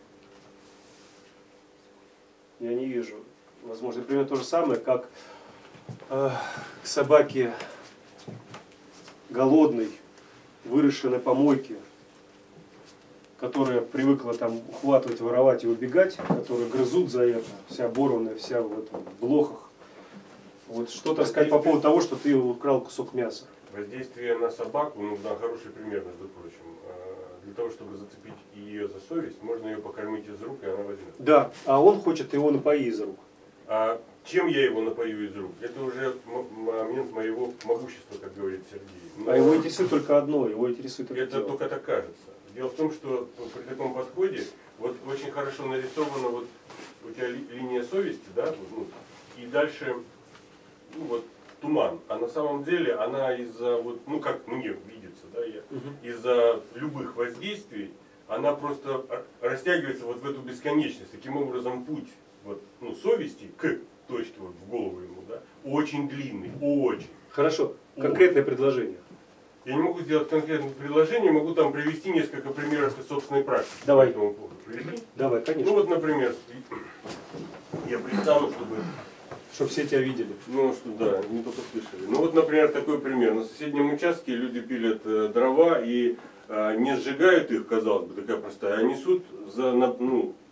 я не вижу. Возможно, примерно то же самое, как э, к собаке голодной, выросшей на помойке, которая привыкла там ухватывать, воровать и убегать, которые грызут за это, вся оборванная, вся в, этом, в блохах. Вот что-то сказать по поводу того, что ты украл кусок мяса. Воздействие на собаку, ну да, хороший пример, между прочим. Для того, чтобы зацепить ее за совесть, можно ее покормить из рук, и она возьмет. Да, а он хочет его напоить из рук. А чем я его напою из рук? Это уже момент моего могущества, как говорит Сергей. Но А его интересует только одно, его интересует только это тело. только так кажется. Дело в том, что при таком подходе вот очень хорошо нарисована вот у тебя ли, линия совести, да, вот, ну, и дальше ну, вот, туман. А на самом деле она из-за, вот, ну как мне видится, да, я, Угу. из-за любых воздействий, она просто растягивается вот в эту бесконечность. Таким образом, путь вот, ну, совести к точке вот, в голову ему, да, очень длинный, очень. Хорошо, конкретное предложение. Я не могу сделать конкретное предложение, могу там привести несколько примеров из собственной практики. Давай. По этому поводу. Привести? Давай, конечно. Ну вот, например, я пристану, чтобы... Чтобы все тебя видели. Ну, что да, не только слышали. Ну вот, например, такой пример. На соседнем участке люди пилят э, дрова и э, не сжигают их, казалось бы, такая простая, а несут за, на, ну,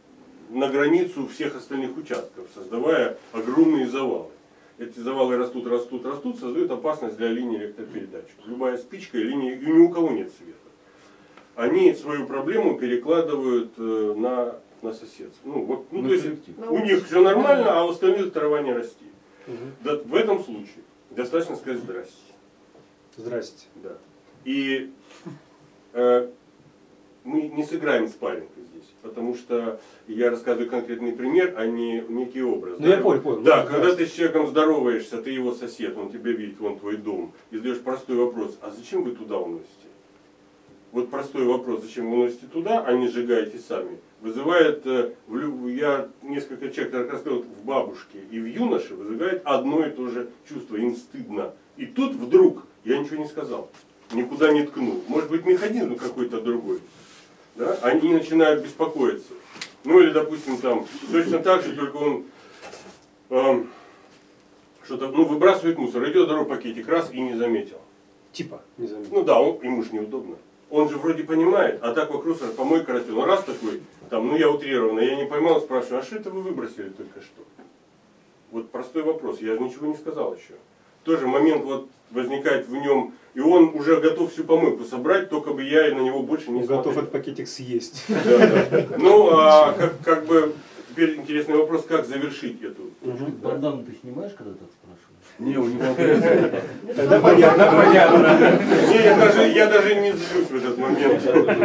на границу всех остальных участков, создавая огромные завалы. Эти завалы растут, растут, растут, создают опасность для линии электропередач. Любая спичка и линия, и ни у кого нет света. Они свою проблему перекладывают на, на соседство. Ну, вот, ну, то есть у них все нормально, а у остальных трава не растет. Угу. Да, в этом случае достаточно сказать «здрасте». Здрасте. Да. И э, мы не сыграем спарринг здесь, потому что я рассказываю конкретный пример, а не некий образ. Ну да? я понял, понял. Да, когда ты с человеком здороваешься, ты его сосед, он тебя видит, вон твой дом, и задаешь простой вопрос: а зачем вы туда уносите? Вот простой вопрос, зачем вы уносите туда, а не сжигаете сами, вызывает, э, в, я несколько человек рассказывал, в бабушке и в юноше вызывает одно и то же чувство, им стыдно. И тут вдруг я ничего не сказал, никуда не ткнул. Может быть, механизм какой-то другой. Да? Они начинают беспокоиться. Ну или, допустим, там точно так же, только он э, что-то, ну, выбрасывает мусор, идет дорогу пакетик, раз и не заметил. Типа не заметил. Ну да, он, ему же неудобно. Он же вроде понимает, а так вокруг помойка растет. Он раз такой, там, ну я утрированно, я не поймал, спрашиваю, а что это вы выбросили только что? Вот простой вопрос, я же ничего не сказал еще. Тоже момент вот возникает в нем, и он уже готов всю помойку собрать, только бы я на него больше не он смотрел. готов этот пакетик съесть. Да, да. Ну, а как, как бы, теперь интересный вопрос, как завершить эту. Бандану ты снимаешь, когда так спрашиваешь? Не, у него Тогда понятно, понятно. Не, я даже, я даже не злюсь в этот момент.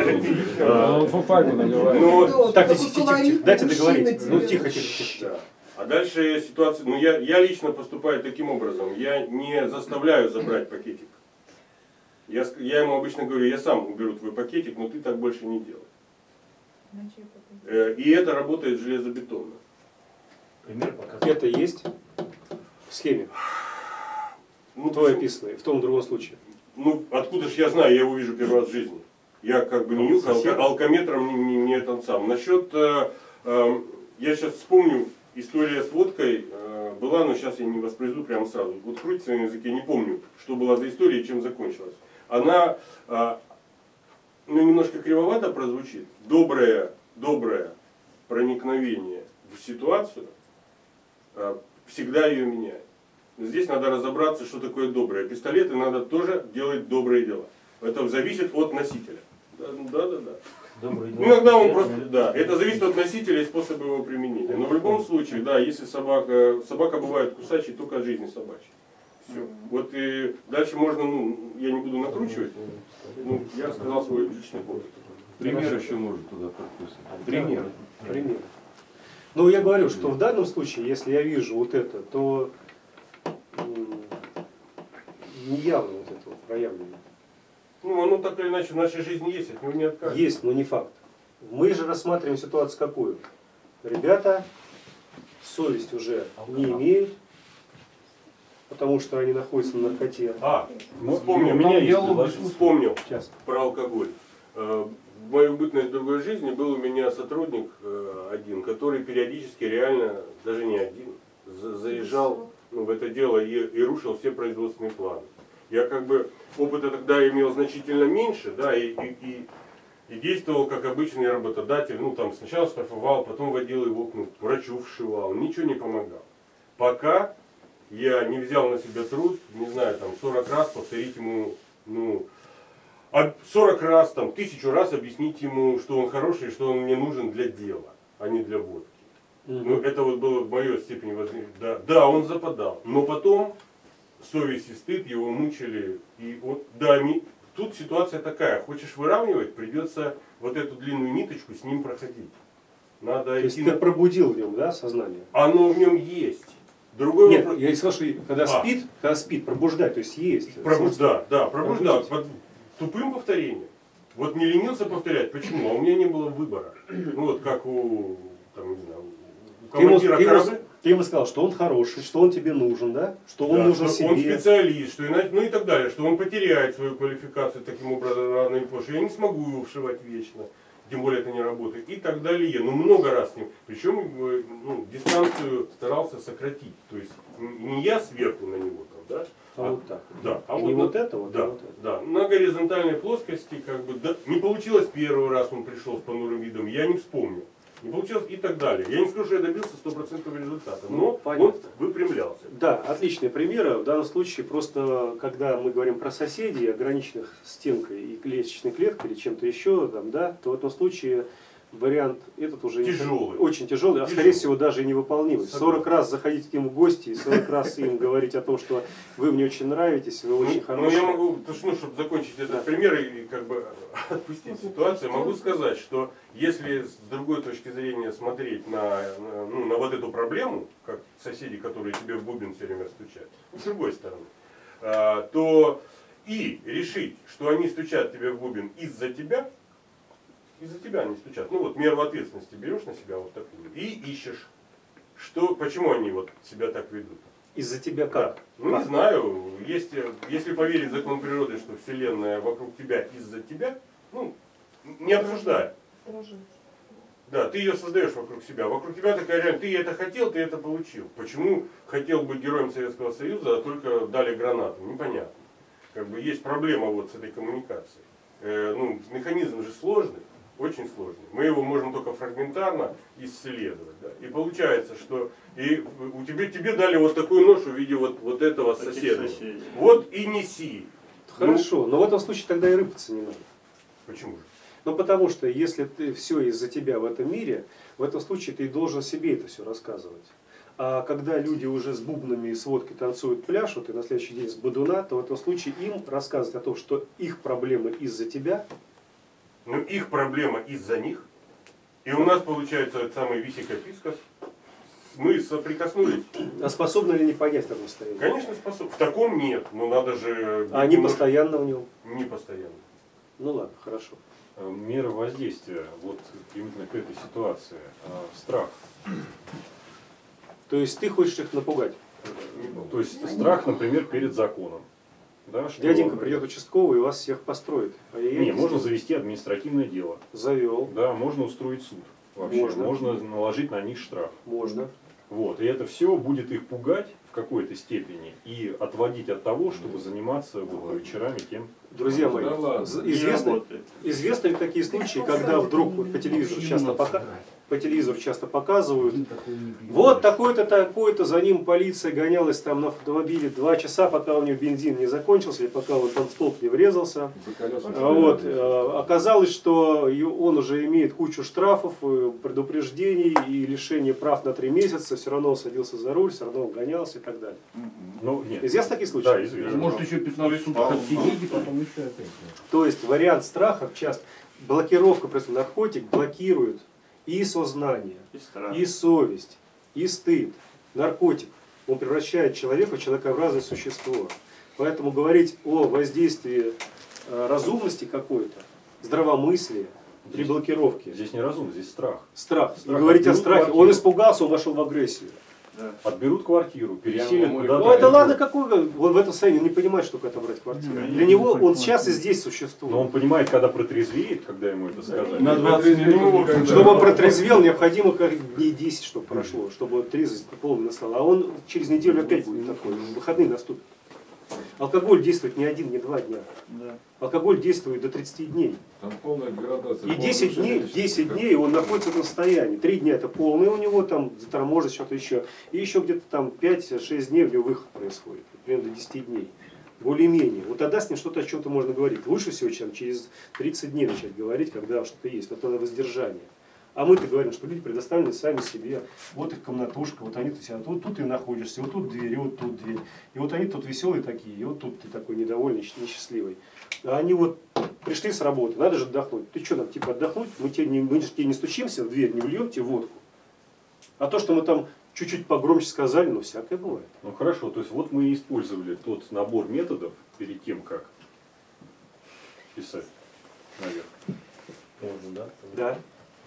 он фуфайку надевает. Ну, так, тихо, тихо, тихо. Дайте договорить. Ну, тихо, тихо, тихо. А дальше ситуация, ну я, я лично поступаю таким образом, я не заставляю забрать пакетик. Я, я ему обычно говорю, я сам уберу твой пакетик, но ты так больше не делай. Э, и это работает железобетонно. Пример показывает. Это есть в схеме? Ну, твой описанный, в том и другом случае. Ну, откуда же я знаю, я его вижу первый раз в жизни. Я как бы не нюхал, алкометром не, не, не этот сам. Насчет, э, э, я сейчас вспомню, история с водкой э, была, но сейчас я не воспроизведу прямо сразу. Вот крутится на языке, не помню, что была за история и чем закончилась. Она, э, ну, немножко кривовато прозвучит. Доброе, доброе проникновение в ситуацию э, всегда ее меняет. Здесь надо разобраться, что такое доброе. Пистолеты надо тоже делать добрые дела. Это зависит от носителя. Да, да, да. да. Иногда он просто, да, это зависит от носителя и способа его применения. Но в любом случае, да, если собака, собака бывает кусачей только от жизни собачьей. Все. Вот и дальше можно, ну, я не буду накручивать, ну, я рассказал свой личный опыт. Пример еще может туда подписать. Пример. Пример. Ну, я говорю, что в данном случае, если я вижу вот это, то не явно вот это вот проявлено. Ну, оно так или иначе в нашей жизни есть, от него не откажется. Есть, но не факт. Мы же рассматриваем ситуацию какую? Ребята совесть уже не имеют, потому что они находятся на наркоте. А, ну, вспомнил, у меня есть вспомнил Сейчас. про алкоголь. В мою бытность другой жизни был у меня сотрудник один, который периодически реально, даже не один, заезжал, ну, в это дело и, и рушил все производственные планы. Я как бы опыта тогда имел значительно меньше, да, и, и, и, и действовал как обычный работодатель. Ну, там сначала штрафовал, потом водил его к, ну, к врачу вшивал, ничего не помогал. Пока я не взял на себя труд, не знаю, там сорок раз повторить ему, ну, сорок раз, там, тысячу раз объяснить ему, что он хороший, что он мне нужен для дела, а не для водки. Mm-hmm. Ну, это вот было в моей степени возникновения. Да, да, он западал. Но потом совесть и стыд его мучили. И вот, да, ми... тут ситуация такая. Хочешь выравнивать, придется вот эту длинную ниточку с ним проходить. Надо То есть идти ты на... пробудил в нем, да, сознание? Оно в нем есть. Другой Нет, вопрос... я и сказал, что когда а. спит, когда спит, пробуждать, то есть есть. Пробуждать, да, пробуждать. Под тупым повторением. Вот не ленился повторять. Почему? А у меня не было выбора. Ну вот как у, там, не знаю, у Ты ему, командира ты, ему, корабля. ты ему сказал, что он хороший, что он тебе нужен, да? Что он Да, нужен что себе. он специалист, что иначе, ну и так далее, что он потеряет свою квалификацию таким образом рано или позже. Я не смогу его вшивать вечно, тем более это не работает. И так далее. Ну много раз с ним. Причем ну, дистанцию старался сократить. То есть не я сверху на него там, да? А, а вот так. Да, а не вот, вот это, вот, да, а вот это. Да, на горизонтальной плоскости, как бы, да, не получилось первый раз, он пришел с понурым видом, я не вспомнил. не получилось и так далее. Я не скажу, что я добился стопроцентного результата, но Ну, понятно. он выпрямлялся. Да, отличные примеры. В данном случае просто, когда мы говорим про соседей, ограниченных стенкой и клеточной клеткой или чем-то еще, там, да, то в этом случае вариант этот уже Тяжелый. очень тяжелый, а Тяжелый. скорее всего даже и невыполнимый. Согласен. сорок раз заходить к ним в гости и сорок раз им говорить о том, что вы мне очень нравитесь, вы очень Ну, хорошие. я могу, потому что, ну, чтобы закончить этот Да. пример и как бы отпустить ситуацию, могу сказать, что если с другой точки зрения смотреть на, на, ну, на вот эту проблему, как соседи, которые тебе в бубен все время стучат, с другой стороны, а, то и решить, что они стучат тебе в бубен из-за тебя, из-за тебя они стучат. Ну вот меру ответственности берешь на себя вот такую и ищешь, что, почему они вот себя так ведут. Из-за тебя Да. как? Ну Как? не знаю, есть, если поверить закону природы, что Вселенная вокруг тебя из-за тебя, ну, не обсуждая. Да, ты ее создаешь вокруг себя. Вокруг тебя такая реальность. Ты это хотел, ты это получил. Почему хотел быть героем Советского Союза, а только дали гранату? Непонятно. Как бы есть проблема вот с этой коммуникацией. Э, ну, механизм же сложный. Очень сложный. Мы его можем только фрагментарно исследовать. Да? И получается, что и у тебя, тебе дали вот такую ношу в виде вот, вот этого Таких соседа. соседей. Вот и неси. Хорошо, но в этом случае тогда и рыпаться не надо. Почему же? Ну потому что если ты все из-за тебя в этом мире, в этом случае ты должен себе это все рассказывать. А когда люди уже с бубнами и с водкой танцуют, пляшут, и на следующий день с бодуна, то в этом случае им рассказывать о том, что их проблемы из-за тебя. Ну их проблема из-за них. И у нас получается этот самый висикопискос. Мы соприкоснулись. А способны ли не понять в таком состоянии? Конечно, способны. В таком нет. Но надо же... А они немножко- постоянно в нем? Не постоянно. Ну ладно, хорошо. Меры воздействия вот именно к этой ситуации. Страх. То есть ты хочешь их напугать? То есть страх, например, перед законом. Да, что... Дяденька придет участковый и вас всех построит. А я Не, можно завести административное дело. Завел. Да, можно устроить суд. Вообще. Можно. Можно наложить на них штраф. Можно. Вот. И это все будет их пугать в какой-то степени и отводить от того, чтобы заниматься вот, по вечерами тем. Друзья мои, Да ладно. з- Не известны, работает. известны ли такие случаи, когда вдруг вот по телевизору часто, пока- по телевизору часто показывают, вот такой-то, такой-то, за ним полиция гонялась там на автомобиле два часа, пока у него бензин не закончился, или пока он там в столб не врезался. А Вот. э, Оказалось, что и он уже имеет кучу штрафов, э, предупреждений и лишения прав на три месяца, все равно он садился за руль, все равно он гонялся и так далее. Ну, нет. Известны такие случаи? Да, известно. Может еще пятнадцать суток отсидеть и потом еще опять. То есть вариант страхов часто, блокировка, просто наркотик блокирует и сознание, И страх. и совесть, и стыд. Наркотик, он превращает человека в человекообразное существо. Поэтому говорить о воздействии э, разумности какой-то, здравомыслия при Здесь- блокировке, Здесь не разум, здесь страх. страх. Страх. И говорить о Отберут страхе, квартиру. он испугался, он вошел в агрессию. Да. Отберут квартиру, переселят Ну, куда-то. Ну это ладно, какой, он в этом состоянии он не понимает, что это брать квартиру. Ну, Для него он сейчас и здесь существует. Но он понимает, когда протрезвеет, когда ему это сказали. На двадцать минут. Чтобы он протрезвел, необходимо как дней десять, чтобы прошло, чтобы трезвость полная настала. А он через неделю опять будет такой, выходные наступят. Алкоголь действует не один, не два дня. Да. Алкоголь действует до тридцати дней. Там полная градация. И десять дней, десять дней он находится в этом состоянии. три дня это полный у него, там заторможит что-то еще. И еще где-то там пять-шесть дней у него выход происходит. Примерно до десяти дней. Более-менее. Вот тогда с ним что-то о чем-то можно говорить. Лучше всего, чем через тридцать дней начать говорить, когда что-то есть. Это надо воздержание. А мы-то говорим, что люди предоставлены сами себе. Вот их комнатушка, вот они тут сидят, вот тут ты находишься, вот тут дверь, и вот тут дверь. И вот они тут веселые такие, и вот тут ты такой недовольный, несчастливый. А они вот пришли с работы, надо же отдохнуть. Ты что, нам типа отдохнуть? Мы тебе не, мы же тебе не стучимся в дверь, не вльем тебе водку. А то, что мы там чуть-чуть погромче сказали, ну всякое бывает. Ну хорошо, то есть вот мы и использовали тот набор методов перед тем, как писать наверх. Можно, да? Да.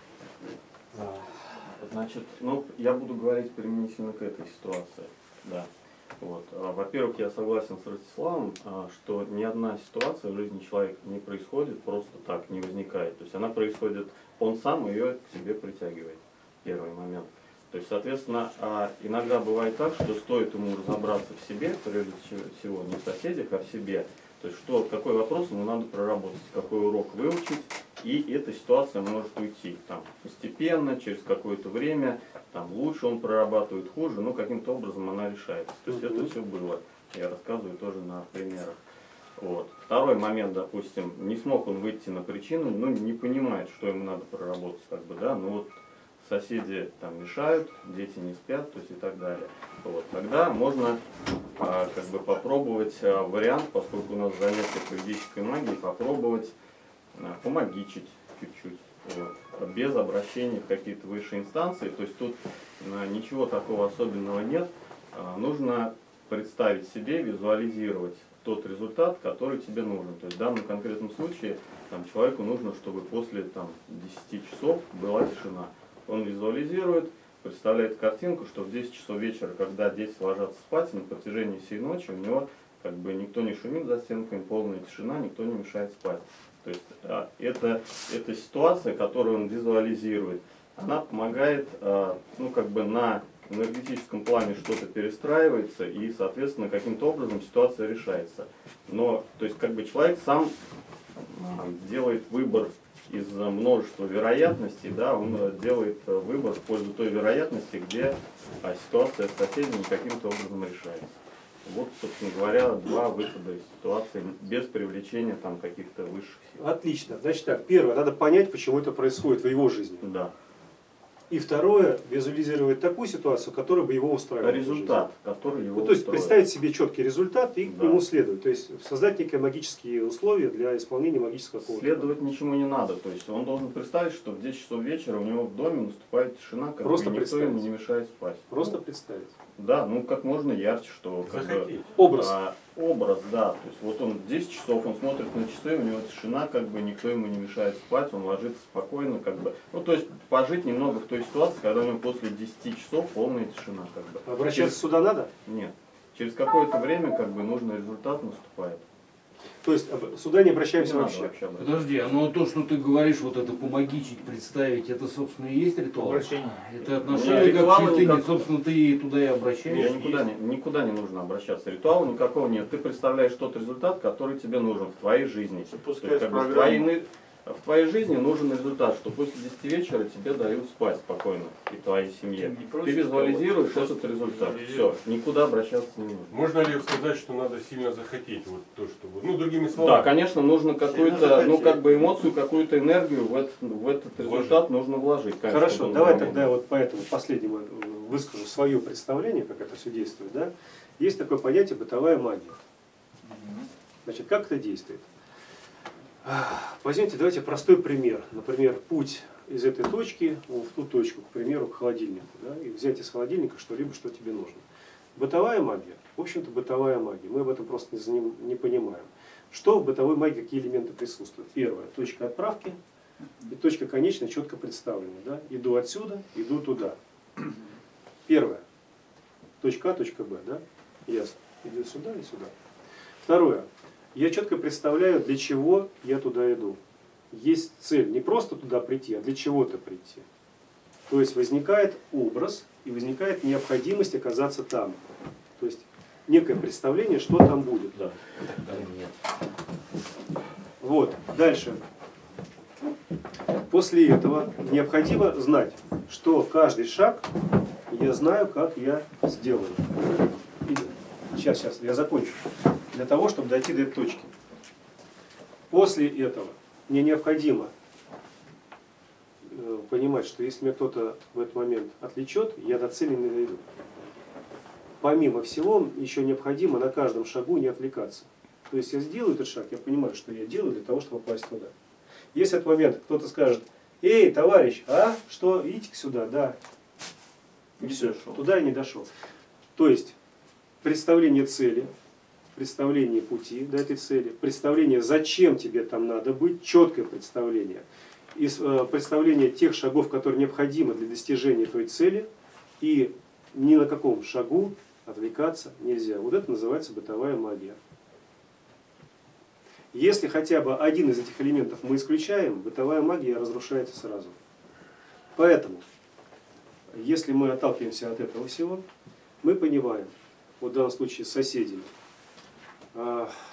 Значит, ну, я буду говорить применительно к этой ситуации. Да. Вот. А, Во-первых, я согласен с Ростиславом, а, что ни одна ситуация в жизни человека не происходит просто так, не возникает. То есть она происходит, он сам ее к себе притягивает. Первый момент. То есть, соответственно, а, иногда бывает так, что стоит ему разобраться в себе, прежде всего не в соседях, а в себе, То есть, что, какой вопрос ему надо проработать, какой урок выучить, и эта ситуация может уйти там, постепенно, через какое-то время, там, лучше он прорабатывает, хуже, но каким-то образом она решается. То есть, это все было. Я рассказываю тоже на примерах. Вот. Второй момент, допустим, не смог он выйти на причину, ну, не понимает, что ему надо проработать, как бы, да, ну вот соседи там мешают, дети не спят, то есть и так далее. Вот. Тогда можно а, как бы попробовать а, вариант, поскольку у нас занятие по ведической магии, попробовать а, помогичить чуть-чуть, вот, без обращения в какие-то высшие инстанции. То есть тут а, ничего такого особенного нет. А, нужно представить себе, визуализировать тот результат, который тебе нужен. То есть в данном конкретном случае там, человеку нужно, чтобы после там, десяти часов была тишина. Он визуализирует, представляет картинку, что в десять часов вечера, когда дети ложатся спать, на протяжении всей ночи у него как бы никто не шумит за стенками, полная тишина, никто не мешает спать. То есть а, это, это ситуация, которую он визуализирует, она помогает а, ну, как бы на энергетическом плане что-то перестраивается и, соответственно, каким-то образом ситуация решается. Но, то есть, как бы человек сам делает выбор из множества вероятностей, да, он делает выбор в пользу той вероятности, где а, ситуация с соседями каким-то образом решается. Вот, собственно говоря, два выхода из ситуации без привлечения там каких-то высших сил. Отлично. Значит так, первое, надо понять, почему это происходит в его жизни. Да. И второе, визуализировать такую ситуацию, которая бы его устраивала. Результат, который его ну, то есть устроит. представить себе четкий результат и Да. к нему следовать. То есть создать некие магические условия для исполнения магического какого-то. Следовать ничему не надо. То есть он должен представить, что в десять часов вечера у него в доме наступает тишина, как Просто бы никто ему представить. не мешает спать. Просто представить. Да, ну как можно ярче, что как бы, образ. А, образ, да. То есть вот он десять часов, он смотрит на часы, у него тишина, как бы никто ему не мешает спать, он ложится спокойно, как бы. Ну то есть пожить немного в той ситуации, когда у него после десяти часов полная тишина, как бы. Обращаться Через... сюда надо? Нет. Через какое-то время как бы нужный результат наступает. То есть сюда не обращаемся Не вообще. вообще Подожди, а ну то, что ты говоришь, вот это помогичить, представить, это, собственно, и есть ритуал? Обращение. Это отношение Нет, к ритуала святыне, никак- собственно, ты туда и обращаешься. Никуда не, никуда не нужно обращаться. Ритуала никакого нет. Ты представляешь тот результат, который тебе нужен в твоей жизни. То есть, как бы, в, твоей, ны- в твоей жизни нужен результат, что после десяти вечера тебе дают спать спокойно и твоей семье. Ты визуализируешь этот результат. Все, никуда обращаться не нужно. Можно ли сказать, что надо сильно захотеть вот то, что вот, ну другими Да, словами? конечно, нужно какую-то, ну как бы эмоцию, какую-то энергию в этот, в этот результат нужно вложить. Конечно, Хорошо, чтобы он давай работал. тогда я вот по этому последнему выскажу свое представление, как это все действует. Да? Есть такое понятие бытовая магия. Значит, как это действует? Возьмите, давайте простой пример. Например, путь из этой точки в ту точку, к примеру, к холодильнику. Да? И взять из холодильника что-либо, что тебе нужно. Бытовая магия, в общем-то, бытовая магия. Мы об этом просто не, заним- не понимаем. Что в бытовой магии, какие элементы присутствуют? Первое, точка отправки и точка конечная четко представлена. Да? Иду отсюда, иду туда. Первое, точка А, точка Б. Да? Ясно. Иду сюда и сюда. Второе, я четко представляю, для чего я туда иду. Есть цель не просто туда прийти, а для чего-то прийти. То есть возникает образ и возникает необходимость оказаться там. То есть некое представление, что там будет. Да. Вот. Дальше. После этого необходимо знать, что каждый шаг я знаю, как я сделаю. Сейчас, сейчас, я закончу. Для того, чтобы дойти до этой точки. После этого мне необходимо понимать, что если меня кто-то в этот момент отвлечет, я до цели не дойду. Помимо всего, еще необходимо на каждом шагу не отвлекаться. То есть я сделаю этот шаг, я понимаю, что я делаю для того, чтобы попасть туда. Если в этот момент кто-то скажет: эй, товарищ, а что, идите сюда, да. И все, туда я не дошел. То есть представление цели, представление пути до этой цели, представление, зачем тебе там надо быть, четкое представление. И представление тех шагов, которые необходимы для достижения той цели, и ни на каком шагу отвлекаться нельзя. Вот это называется бытовая магия. Если хотя бы один из этих элементов мы исключаем, бытовая магия разрушается сразу. Поэтому, если мы отталкиваемся от этого всего, мы понимаем, вот в данном случае с соседями,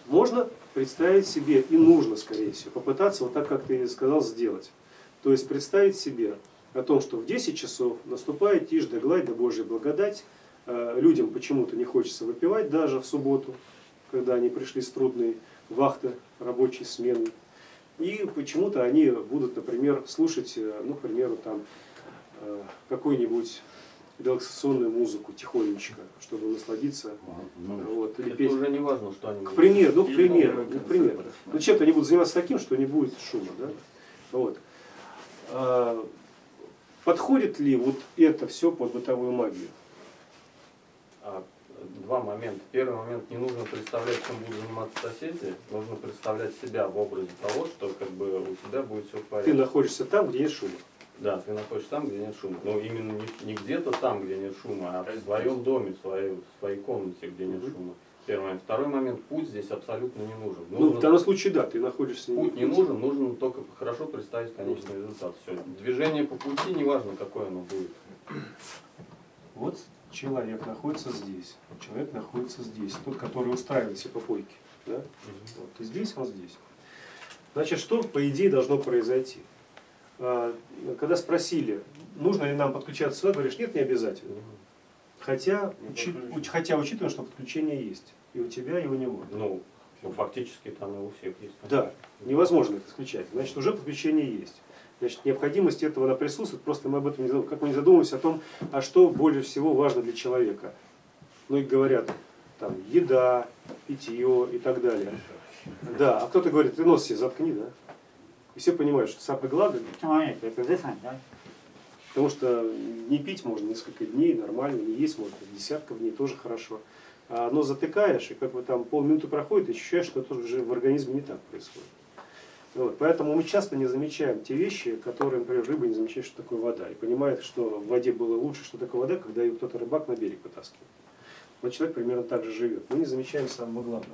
можно представить себе, и нужно, скорее всего, попытаться вот так, как ты сказал, сделать. То есть представить себе о том, что в десять часов наступает тишь да гладь да Божья благодать. Людям почему-то не хочется выпивать даже в субботу, когда они пришли с трудной вахты рабочей смены. И почему-то они будут, например, слушать, ну, к примеру, там, какую-нибудь релаксационную музыку тихонечко, чтобы насладиться. Ну, вот, или это петь. уже не важно, что они... К примеру, ну, к примеру, ну, к примеру. Ну, чем-то они будут заниматься таким, что не будет шума. Да? Вот. А, подходит ли вот это все под бытовую магию? А, два момента. Первый момент: не нужно представлять, чем будут заниматься соседи, нужно представлять себя в образе того, что как бы у тебя будет все в порядке. Ты находишься там, где нет шума. Да, ты находишься там, где нет шума. Но именно не, не где-то там, где нет шума, а в своем доме, в своей, в своей комнате, где нет шума. Первый момент. Второй момент: путь здесь абсолютно не нужен. Нужно, ну, в данном случае, да, ты находишься... Путь не нужен, нужно только хорошо представить конечный результат. Все. Движение по пути, неважно, какое оно будет. Вот человек находится здесь, человек находится здесь, тот, который устраивает себе попойки. Да? Вот, и здесь, он здесь. Значит, что, по идее, должно произойти? Когда спросили, нужно ли нам подключаться сюда, говоришь, нет, не обязательно. Хотя, учи, хотя учитывая, что подключение есть. И у тебя, и у него. Ну, фактически там и у всех есть. Да, невозможно это исключать. Значит, уже подключение есть. Значит, необходимость этого она присутствует, просто мы об этом не задумываемся. Как мы не задумываемся о том, а что более всего важно для человека. Ну и говорят, там, еда, питье и так далее. Да, а кто-то говорит, ты нос себе заткни, да? И все понимают, что самое главное, потому что не пить можно несколько дней, нормально, не есть можно десятков дней, тоже хорошо. А нос затыкаешь, и как бы там полминуты проходит, и ощущаешь, что это уже в организме не так происходит. Вот, поэтому мы часто не замечаем те вещи, которые, например, рыба не замечает, что такое вода, и понимает, что в воде было лучше, что такое вода, когда ее кто-то рыбак на берег вытаскивает. Вот человек примерно так же живет. Мы не замечаем самого главного.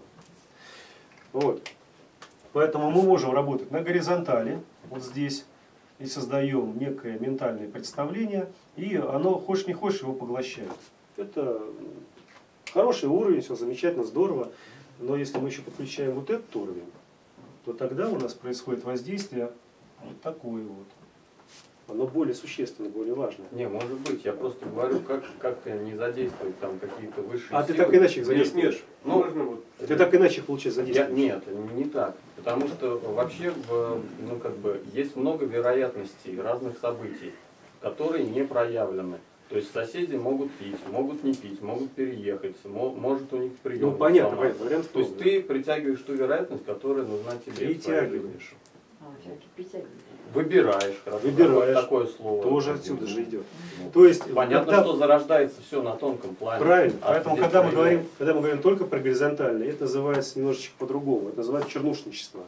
Вот. Поэтому мы можем работать на горизонтали, вот здесь, и создаем некое ментальное представление, и оно, хочешь не хочешь, его поглощает. Это хороший уровень, все замечательно, здорово, но если мы еще подключаем вот этот уровень, то тогда у нас происходит воздействие вот такое вот. Оно более существенное, более важное. Не, может быть, я просто говорю, как, как-то не задействовать там какие-то высшие А силы. ты так иначе их задействуешь? Нет, ну, можно вот... Ты так иначе, получается, задействуешь? Я, нет, не так. Потому что вообще в, ну, как бы, есть много вероятностей разных событий, которые не проявлены. То есть соседи могут пить, могут не пить, могут переехать, может у них прием. Ну понятно, понятно. Вариант То есть ты притягиваешь ту вероятность, которая нужна тебе. Притягиваешь. Выбираешь, хорошо, Выбираешь. Такое слово. Тоже отсюда же идет. То есть, понятно, когда... что зарождается все на тонком плане. Правильно. А Поэтому, когда мы, говорим, когда мы говорим только про горизонтальное, это называется немножечко по-другому. Это называется чернушничество.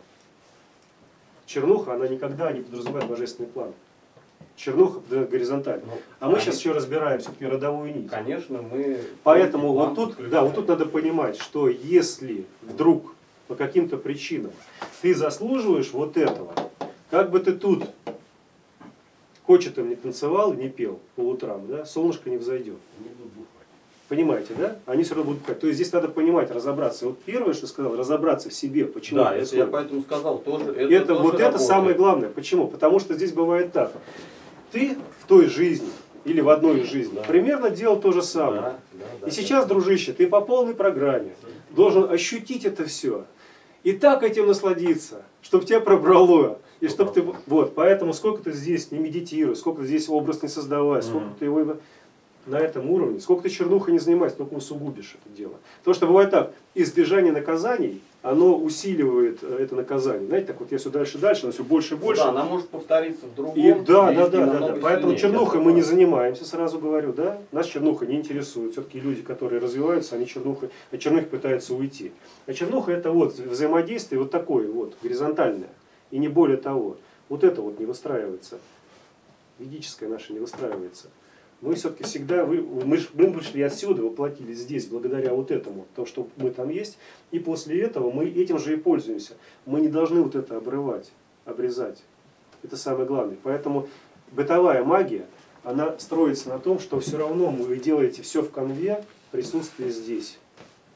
Чернуха, она никогда не подразумевает божественный план. Чернуха горизонтально. Ну, а мы конечно, сейчас еще разбираем все-таки родовую нить. Конечно, мы... Поэтому вот тут, да, вот тут надо понимать, что если вдруг по каким-то причинам ты заслуживаешь вот этого, как бы ты тут кочетом не танцевал и не пел по утрам, да, солнышко не взойдет. Понимаете, да? Они все равно будут бухать. То есть здесь надо понимать, разобраться. Вот первое, что сказал, разобраться в себе. Почему? Да, это я поэтому сказал, тоже это, это тоже вот работает. Это самое главное. Почему? Потому что здесь бывает так. Ты в той жизни или в одной жизни да. примерно делал то же самое. Да, да, да, и сейчас, да. дружище, ты по полной программе должен ощутить это все. И так этим насладиться, чтобы тебя пробрало. И чтобы ты, вот, поэтому сколько ты здесь не медитируй, сколько ты здесь образ не создавай, сколько mm-hmm. ты его на этом уровне, сколько ты чернухой не занимаешься, только усугубишь это дело. Потому что бывает так, избежание наказаний, оно усиливает это наказание. Знаете, так вот я все дальше и дальше, оно все больше и больше. Да, она может повториться в другом. И, да, да, да, да, да. Поэтому чернухой мы не занимаемся, сразу говорю, да. Нас чернуха не интересует. Все-таки люди, которые развиваются, они чернухой, от чернухи пытаются уйти. А чернуха это вот взаимодействие вот такое вот, горизонтальное. И не более того. Вот это вот не выстраивается. Ведическое наше не выстраивается. Мы все-таки всегда, вы, мы, мы вышли отсюда, воплотились здесь, благодаря вот этому, то, что мы там есть. И после этого мы этим же и пользуемся. Мы не должны вот это обрывать, обрезать. Это самое главное. Поэтому бытовая магия, она строится на том, что все равно вы делаете все в конве, присутствие здесь.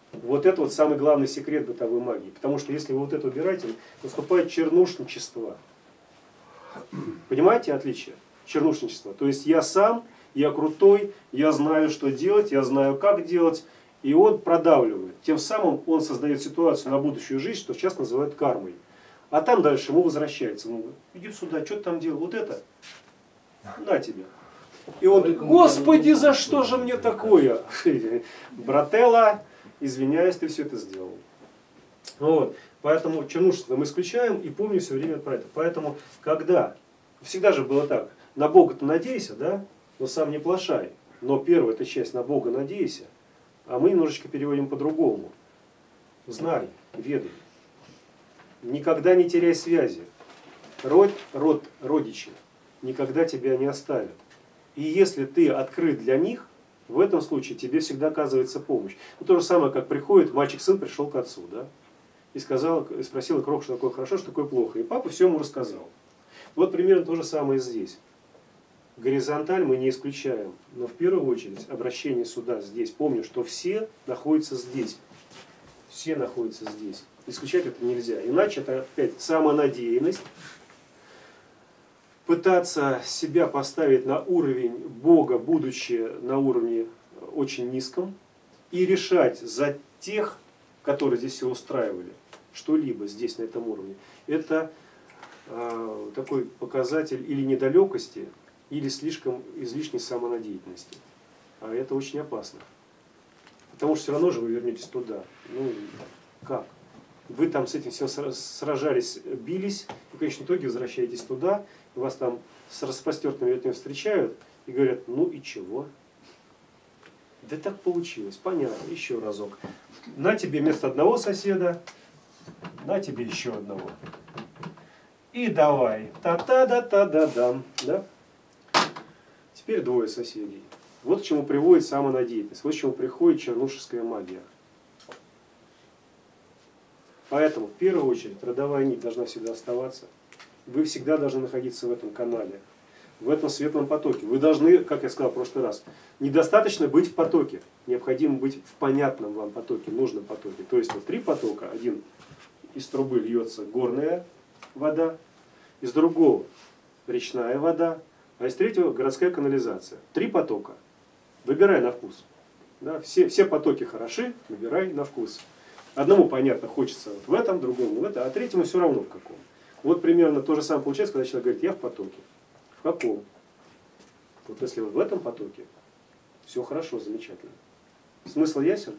Вот это вот самый главный секрет бытовой магии. Потому что если вы вот это убираете, наступает чернушничество. Понимаете отличие? Чернушничество. То есть я сам, я крутой, я знаю, что делать, я знаю, как делать. И он продавливает. Тем самым он создает ситуацию на будущую жизнь, что сейчас называют кармой. А там дальше ему возвращается. Ну, иди сюда, что ты там делал? Вот это? На тебе. И он, Господи, за что же мне такое? Брателло, извиняюсь, ты все это сделал. Вот. Поэтому чернушество мы исключаем и помним все время про это. Поэтому, когда, всегда же было так, на Бога-то надейся, да, но сам не плашай. Но первая эта часть на Бога надейся, а мы немножечко переводим по-другому. Знай, ведай. Никогда не теряй связи. Род, род, родичи никогда тебя не оставят. И если ты открыт для них, в этом случае тебе всегда оказывается помощь. Ну, то же самое, как приходит, мальчик-сын пришел к отцу, да, и сказал, и спросил Крох, что такое хорошо, что такое плохо. И папа все ему рассказал. Вот примерно то же самое здесь. Горизонталь мы не исключаем, но в первую очередь обращение сюда, здесь. Помню, что все находятся здесь. Все находятся здесь. Исключать это нельзя. Иначе это опять самонадеянность. Пытаться себя поставить на уровень Бога, будучи на уровне очень низком. И решать за тех, которые здесь все устраивали, что-либо здесь на этом уровне. Это э, такой показатель или недалекости, или слишком излишней самонадеятельности. А это очень опасно. Потому что все равно же вы вернетесь туда. Ну, как? Вы там с этим все сражались, бились, и в конечном итоге возвращаетесь туда, и вас там с распростертыми ветвями встречают и говорят, ну и чего? Да так получилось, понятно, еще разок. На тебе вместо одного соседа, на тебе еще одного. И давай, та-та-да-та-да-дам, да? Теперь двое соседей. Вот к чему приводит самонадеятельность, вот к чему приходит чернушеская магия. Поэтому, в первую очередь, родовая нить должна всегда оставаться. Вы всегда должны находиться в этом канале, в этом светлом потоке. Вы должны, как я сказал в прошлый раз, недостаточно быть в потоке. Необходимо быть в понятном вам потоке, нужном потоке. То есть вот три потока. Один из трубы льется горная вода, из другого речная вода, а из третьего городская канализация. Три потока. Выбирай на вкус. Да, все, все потоки хороши, выбирай на вкус. Одному, понятно, хочется вот в этом, другому в этом, а третьему все равно в каком. Вот примерно то же самое получается, когда человек говорит, я в потоке. В каком? Вот если вы в этом потоке, все хорошо, замечательно. Смысл ясен?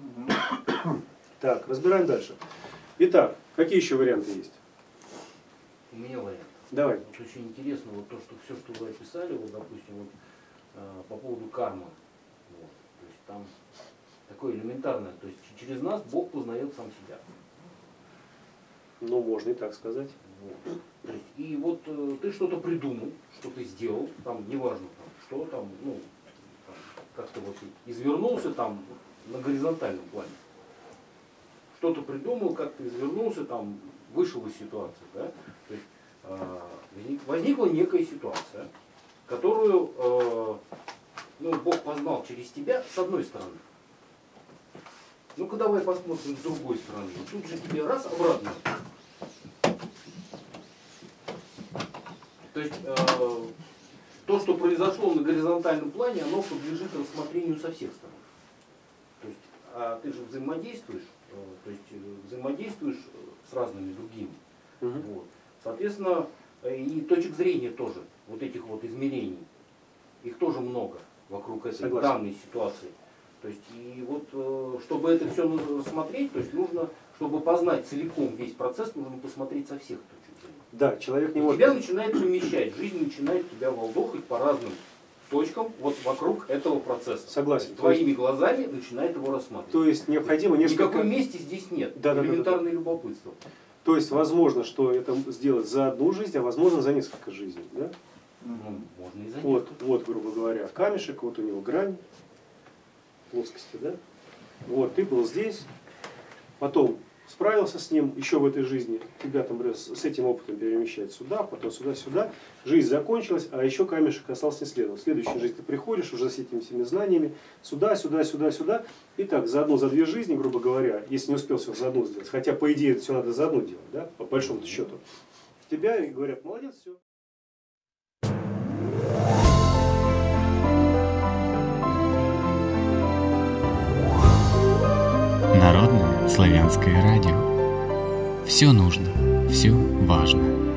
Так, разбираем дальше. Итак, какие еще варианты есть? У меня вариант. Давай. Вот очень интересно, вот то, что все, что вы описали, вот, допустим, вот, э, по поводу кармы. Вот, то есть там такое элементарное, то есть через нас Бог познает сам себя. Ну, можно и так сказать. Вот. То есть, и вот э, ты что-то придумал, что ты сделал, там, неважно, там, что там, ну, там, как-то вот извернулся там на горизонтальном плане. Что-то придумал, как-то извернулся, там, вышел из ситуации, да? То есть, э, возникла некая ситуация, которую э, ну, Бог познал через тебя с одной стороны. Ну-ка давай посмотрим с другой стороны. Тут же тебе раз обратно. То есть э, то, что произошло на горизонтальном плане, оно подлежит рассмотрению со всех сторон. То есть, а ты же взаимодействуешь, э, то есть э, взаимодействуешь с разными другими. Угу. Вот. Соответственно, э, и точек зрения тоже, вот этих вот измерений, их тоже много вокруг этой Согласен. данной ситуации. То есть, и вот, чтобы это все рассмотреть, то есть нужно, чтобы познать целиком весь процесс, нужно посмотреть со всех точек зрения. Да, человек не и может... тебя начинает помещать, жизнь начинает тебя волдохать по разным точкам вот вокруг этого процесса. Согласен. Твоими глазами начинает его рассматривать. То есть необходимо несколько... Никакой мести здесь нет. Да, да, элементарное да, да. любопытство. То есть возможно, что это сделать за одну жизнь, а возможно за несколько жизней. Да? Ну, можно и за вот, вот, грубо говоря, камешек, вот у него грань плоскости, да? Вот, ты был здесь, потом справился с ним еще в этой жизни, тебя там с этим опытом перемещает сюда, потом сюда-сюда, жизнь закончилась, а еще камешек остался не следовал. В следующую жизнь ты приходишь уже с этими всеми знаниями, сюда, сюда, сюда, сюда, и так за одну, за две жизни, грубо говоря, если не успел все за одну сделать, хотя по идее это все надо за одну делать, да, по большому счету, тебя говорят, молодец, все. Народное славянское радио. Все нужно, все важно.